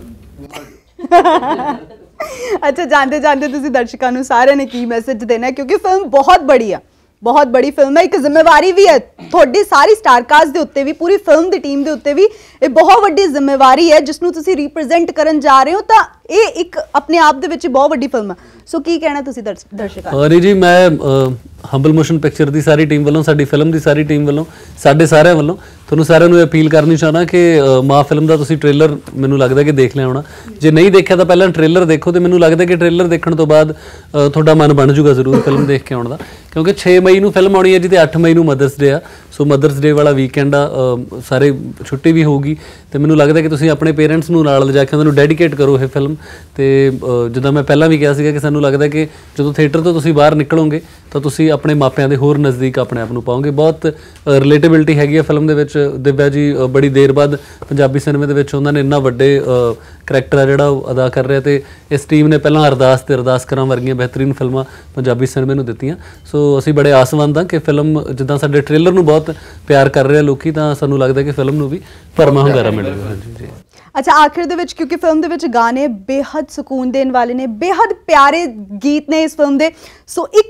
ਅੱਛਾ ਜਾਂਦੇ ਜਾਂਦੇ ਤੁਸੀਂ ਦਰਸ਼ਕਾਂ ਨੂੰ ਸਾਰਿਆਂ ਨੇ ਕੀ ਮੈਸੇਜ ਦੇਣਾ ਹੈ? ਕਿਉਂਕਿ ਫਿਲਮ ਬਹੁਤ ਬੜੀ ਆ, ਬਹੁਤ ਬੜੀ ਫਿਲਮ ਹੈ, ਇੱਕ ਜ਼ਿੰਮੇਵਾਰੀ ਵੀ ਹੈ ਤੁਹਾਡੀ ਸਾਰੀ ਸਟਾਰ ਕਾਸਟ ਦੇ ਉੱਤੇ ਵੀ, ਪੂਰੀ ਫਿਲਮ ਦੀ ਟੀਮ ਦੇ ਉੱਤੇ ਵੀ ਇਹ ਬਹੁਤ ਵੱਡੀ ਜ਼ਿੰਮੇਵਾਰੀ ਹੈ ਜਿਸ ਨੂੰ ਤੁਸੀਂ ਰਿਪਰੈਜ਼ੈਂਟ ਕਰਨ ਜਾ ਰਹੇ ਹੋ। ਤਾਂ ਇਹ ਇੱਕ ਆਪਣੇ ਆਪ ਦੇ ਵਿੱਚ ਬਹੁਤ ਵੱਡੀ ਫਿਲਮ ਹੈ। ਸੋ ਕੀ ਕਹਿਣਾ ਤੁਸੀਂ ਦਰਸ਼ਕਾਂ ਨੂੰ? ਹਰੀ ਜੀ ਮੈਂ ਹੰਬਲ ਮੋਸ਼ਨ ਪਿਕਚਰ ਦੀ ਸਾਰੀ ਟੀਮ ਵੱਲੋਂ, ਸਾਡੀ ਫਿਲਮ ਦੀ ਸਾਰੀ ਟੀਮ ਵੱਲੋਂ, ਸਾਡੇ ਸਾਰਿਆਂ ਵੱਲੋਂ ਤੁਹਾਨੂੰ ਸਾਰਿਆਂ ਨੂੰ ਅਪੀਲ ਕਰਨੀ ਚਾਹੁੰਦਾ ਕਿ ਮਾਂ ਫਿਲਮ ਦਾ ਤੁਸੀਂ ਟ੍ਰੇਲਰ ਮੈਨੂੰ ਲੱਗਦਾ ਕਿ ਦੇਖ ਲਿਆ ਹੋਣਾ। ਜੇ ਨਹੀਂ ਦੇਖਿਆ ਤਾਂ ਪਹਿਲਾਂ ਟ੍ਰੇਲਰ ਦੇਖੋ ਤੇ ਮੈਨੂੰ ਲੱਗਦਾ ਕਿ ਟ੍ਰੇਲਰ ਦੇਖਣ ਤੋਂ ਬਾਅਦ ਤੁਹਾਡਾ ਮਨ ਬਣ ਜਾਊਗਾ ਜ਼ਰੂਰ ਫਿਲਮ ਦੇਖ ਕੇ ਆਉਣ ਦਾ, ਕਿਉਂਕਿ 6 ਮਈ ਨੂੰ ਫਿਲਮ ਆਉਣੀ ਹੈ ਜੀ ਤੇ 8 ਮਈ ਨੂੰ ਮਦਰਸ ਡੇ ਆ। ਸੋ ਮਦਰਸ ਡੇ ਵਾਲਾ ਵੀਕਐਂਡ ਆ, ਸਾਰੇ ਛੁੱਟੀ ਵੀ ਹੋਊਗੀ ਤੇ ਮੈਨੂੰ ਲੱਗਦਾ ਕਿ ਤੁਸੀਂ ਆਪਣੇ ਪੇਰੈਂਟਸ ਨੂੰ ਨਾਲ ਲਿਜਾ ਕੇ ਉਹਨਾਂ ਨੂੰ ਡੈਡੀਕੇਟ ਕਰੋ ਇਹ ਫਿਲਮ। ਤੇ ਜਿੱਦਾਂ ਮੈਂ ਪਹਿਲਾਂ ਵੀ ਕਿਹਾ ਸੀਗਾ ਕਿ ਸਾਨੂੰ ਲੱਗਦਾ ਕਿ ਜਦੋਂ ਥੀਏਟਰ ਤੋਂ ਤੁਸੀਂ ਬਾਹਰ ਨਿਕਲੋਗੇ ਤਾਂ ਤੁਸੀਂ ਆਪਣੇ ਮਾਪਿਆਂ ਦੇ ਹੋਰ ਨਜ਼ਦੀਕ ਆਪਣੇ ਆਪ ਨੂੰ ਪਾਓਗੇ। ਬਹੁਤ ਰਿਲੇਟੇਬਿਲਿਟੀ ਹੈਗੀ ਆ ਫਿਲਮ ਦੇ ਵਿੱਚ। ਦਿਵਿਆ ਜੀ ਬੜੀ ਦੇਰ ਬਾਅਦ ਪੰਜਾਬੀ ਸਿਨੇਮੇ ਦੇ ਵਿੱਚ ਉਹਨਾਂ ਨੇ ਇੰਨਾ ਵੱਡੇ ਕਰੈਕਟਰ ਆ ਜਿਹੜਾ ਉਹ ਅਦਾ ਕਰ ਰਿਹਾ ਤੇ ਇਸ ਟੀਮ ਨੇ ਪਹਿਲਾਂ ਅਰਦਾਸ ਤੇ ਅਰਦਾਸ ਕਰਾਂ ਵਰਗੀਆਂ ਬਿਹਤਰੀਨ ਫਿਲਮਾਂ ਪੰਜਾਬੀ ਸਿਨੇਮੇ ਨੂੰ ਦਿੱਤੀਆਂ। ਸੋ ਅਸੀਂ ਬੜੇ ਆਸਵੰਦ ਹਾਂ ਕਿ ਫਿਲਮ ਜਿੱਦਾਂ ਸਾਡੇ ਟ੍ਰੇਲਰ ਨੂੰ ਬਹੁਤ ਪਿਆਰ ਕਰ ਰਹੇ ਲੋਕੀ, ਤਾਂ ਸਾਨੂੰ ਲੱਗਦਾ ਕਿ ਫਿਲਮ ਨੂੰ ਵੀ ਭਰਵਾਂ ਹੁੰਗਾਰਾ ਮਿਲੇਗਾ। ਹਾਂਜੀ ਜੀ। ਅੱਛਾ ਆਖਿਰ ਦੇ ਵਿੱਚ ਕਿਉਂਕਿ ਫਿਲਮ ਦੇ ਵਿੱਚ ਗਾਣੇ ਬੇਹੱਦ ਸਕੂਨ ਦੇਣ ਵਾਲੇ ਨੇ, ਬੇਹੱਦ ਪਿਆਰੇ ਗੀਤ ਨੇ ਇਸ ਫਿਲਮ ਦੇ, ਸੋ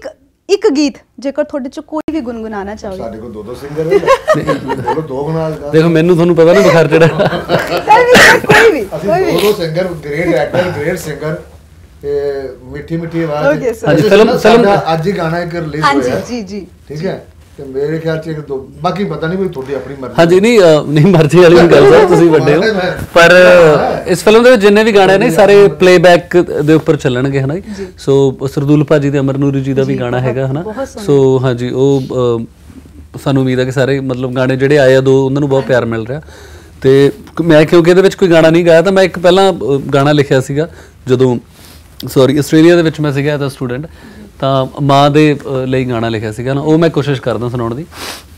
ਇੱਕ ਗੀਤ ਜੇਕਰ ਤੁਹਾਡੇ ਚੋਂ ਕੋਈ ਵੀ ਗੁੰਗੁਨਾਣਾ ਚਾਹੋਗੇ। ਸਾਡੇ ਕੋਲ ਦੋ ਸਿੰਗਰ ਹੈ, ਬੋਲੋ ਦੋ ਗੁਣਾ। ਦੇਖੋ ਮੈਨੂੰ ਤੁਹਾਨੂੰ ਪਤਾ ਨਾ ਬੁਖਾਰ ਚੜਾ। ਕੋਈ ਵੀ ਅਸੀਂ ਦੋ singer, great actor, great singer ਤੇ ਮਿੱਠੀ ਮਿੱਠੀ ਆਵਾਜ਼। ਹਾਂਜੀ ਫਿਲਮ ਅੱਜ ਹੀ ਗਾਣਾ ਇੱਕ ਰਿਲੀਜ਼ ਹੋਇਆ। ਜੀ ਜੀ ਠੀਕ ਹੈ, ਤੇ ਮੇਰੇ ਖਿਆਲ ਚ ਇੱਕ ਦੋ, ਬਾਕੀ ਪਤਾ ਨਹੀਂ, ਕੋਈ ਤੁਹਾਡੀ ਆਪਣੀ ਮਰਜ਼ੀ। ਹਾਂਜੀ ਨਹੀਂ ਮਰਜ਼ੀ ਵਾਲੀ ਗੱਲ ਸਰ, ਤੁਸੀਂ ਵੱਡੇ ਹੋ, ਪਰ ਇਸ ਫਿਲਮ ਦੇ ਵਿੱਚ ਜਿੰਨੇ ਵੀ ਗਾਣੇ ਨੇ ਸਾਰੇ ਪਲੇਬੈਕ ਦੇ ਉੱਪਰ ਚੱਲਣਗੇ ਹਨਾ। ਸੋ ਸਰਦੂਲ ਭਾਜੀ ਤੇ ਅਮਰ ਨੂਰੀ ਜੀ ਦਾ ਵੀ ਗਾਣਾ ਹੈਗਾ ਹਨਾ। ਸੋ ਹਾਂਜੀ ਉਹ ਸਾਨੂੰ ਉਮੀਦ ਹੈ ਕਿ ਸਾਰੇ ਮਤਲਬ ਗਾਣੇ ਜਿਹੜੇ ਆਏ ਆ ਦੋ, ਉਹਨਾਂ ਨੂੰ ਬਹੁਤ ਪਿਆਰ ਮਿਲ ਰਿਹਾ। ਤੇ ਮੈਂ ਕਿਉਂਕਿ ਇਹਦੇ ਵਿੱਚ ਕੋਈ ਗਾਣਾ ਨਹੀਂ ਗਾਇਆ, ਤਾਂ ਮੈਂ ਇੱਕ ਪਹਿਲਾਂ ਗਾਣਾ ਲਿਖਿਆ ਸੀਗਾ ਜਦੋਂ ਆਸਟ੍ਰੇਲੀਆ ਦੇ ਵਿੱਚ ਮੈਂ ਸੀਗਾ ਐਜ਼ ਅ ਸਟੂਡੈਂਟ, ਤਾਂ ਮਾਂ ਦੇ ਲਈ ਗਾਣਾ ਲਿਖਿਆ ਸੀਗਾ ਨਾ, ਉਹ ਮੈਂ ਕੋਸ਼ਿਸ਼ ਕਰਦਾ ਸੁਣਾਉਣ ਦੀ।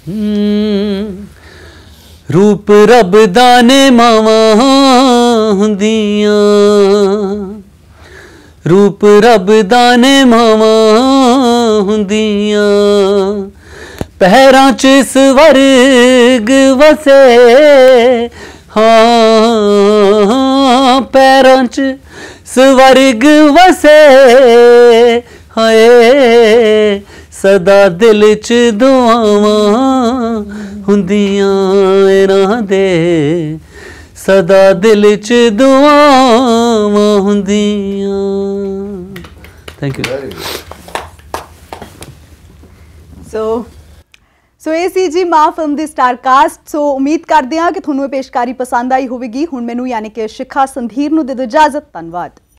ਰੂਪ ਰੱਬ ਦਾ ਨੇ ਮਾਵਾਂ ਹੁੰਦੀਆਂ, ਰੂਪ ਰੱਬ ਦਾ ਨੇ ਮਾਵਾਂ ਹੁੰਦੀਆਂ, ਪਹਿਰਾਂ 'ਚ ਸਵਰਗ ਵਸੇ, ਹਾਂ ਪੈਰਾਂ 'ਚ ਸਵਰਗ ਵਸੇ, ਹਾਏ ਸਦਾ ਦਿਲ 'ਚ ਦੁਆਵਾਂ ਹੁੰਦੀਆਂ ਇਹਨਾਂ ਦੇ, ਸਦਾ ਦਿਲ 'ਚ ਦੁਆਵਾਂ ਹੁੰਦੀਆਂ। Thank you. ਸੋ ਇਹ ਸੀ ਜੀ ਮਾਂ ਫਿਲਮ ਦੀ ਸਟਾਰ ਕਾਸਟ। ਸੋ ਉਮੀਦ ਕਰਦੇ ਹਾਂ ਕਿ ਤੁਹਾਨੂੰ ਇਹ ਪੇਸ਼ਕਾਰੀ ਪਸੰਦ ਆਈ ਹੋਵੇਗੀ। ਹੁਣ ਮੈਨੂੰ ਯਾਨੀ ਕਿ ਸ਼ਿਖਾ ਸੰਧੀਰ ਨੂੰ ਦੇ ਦਿਓ ਇਜਾਜ਼ਤ। ਧੰਨਵਾਦ।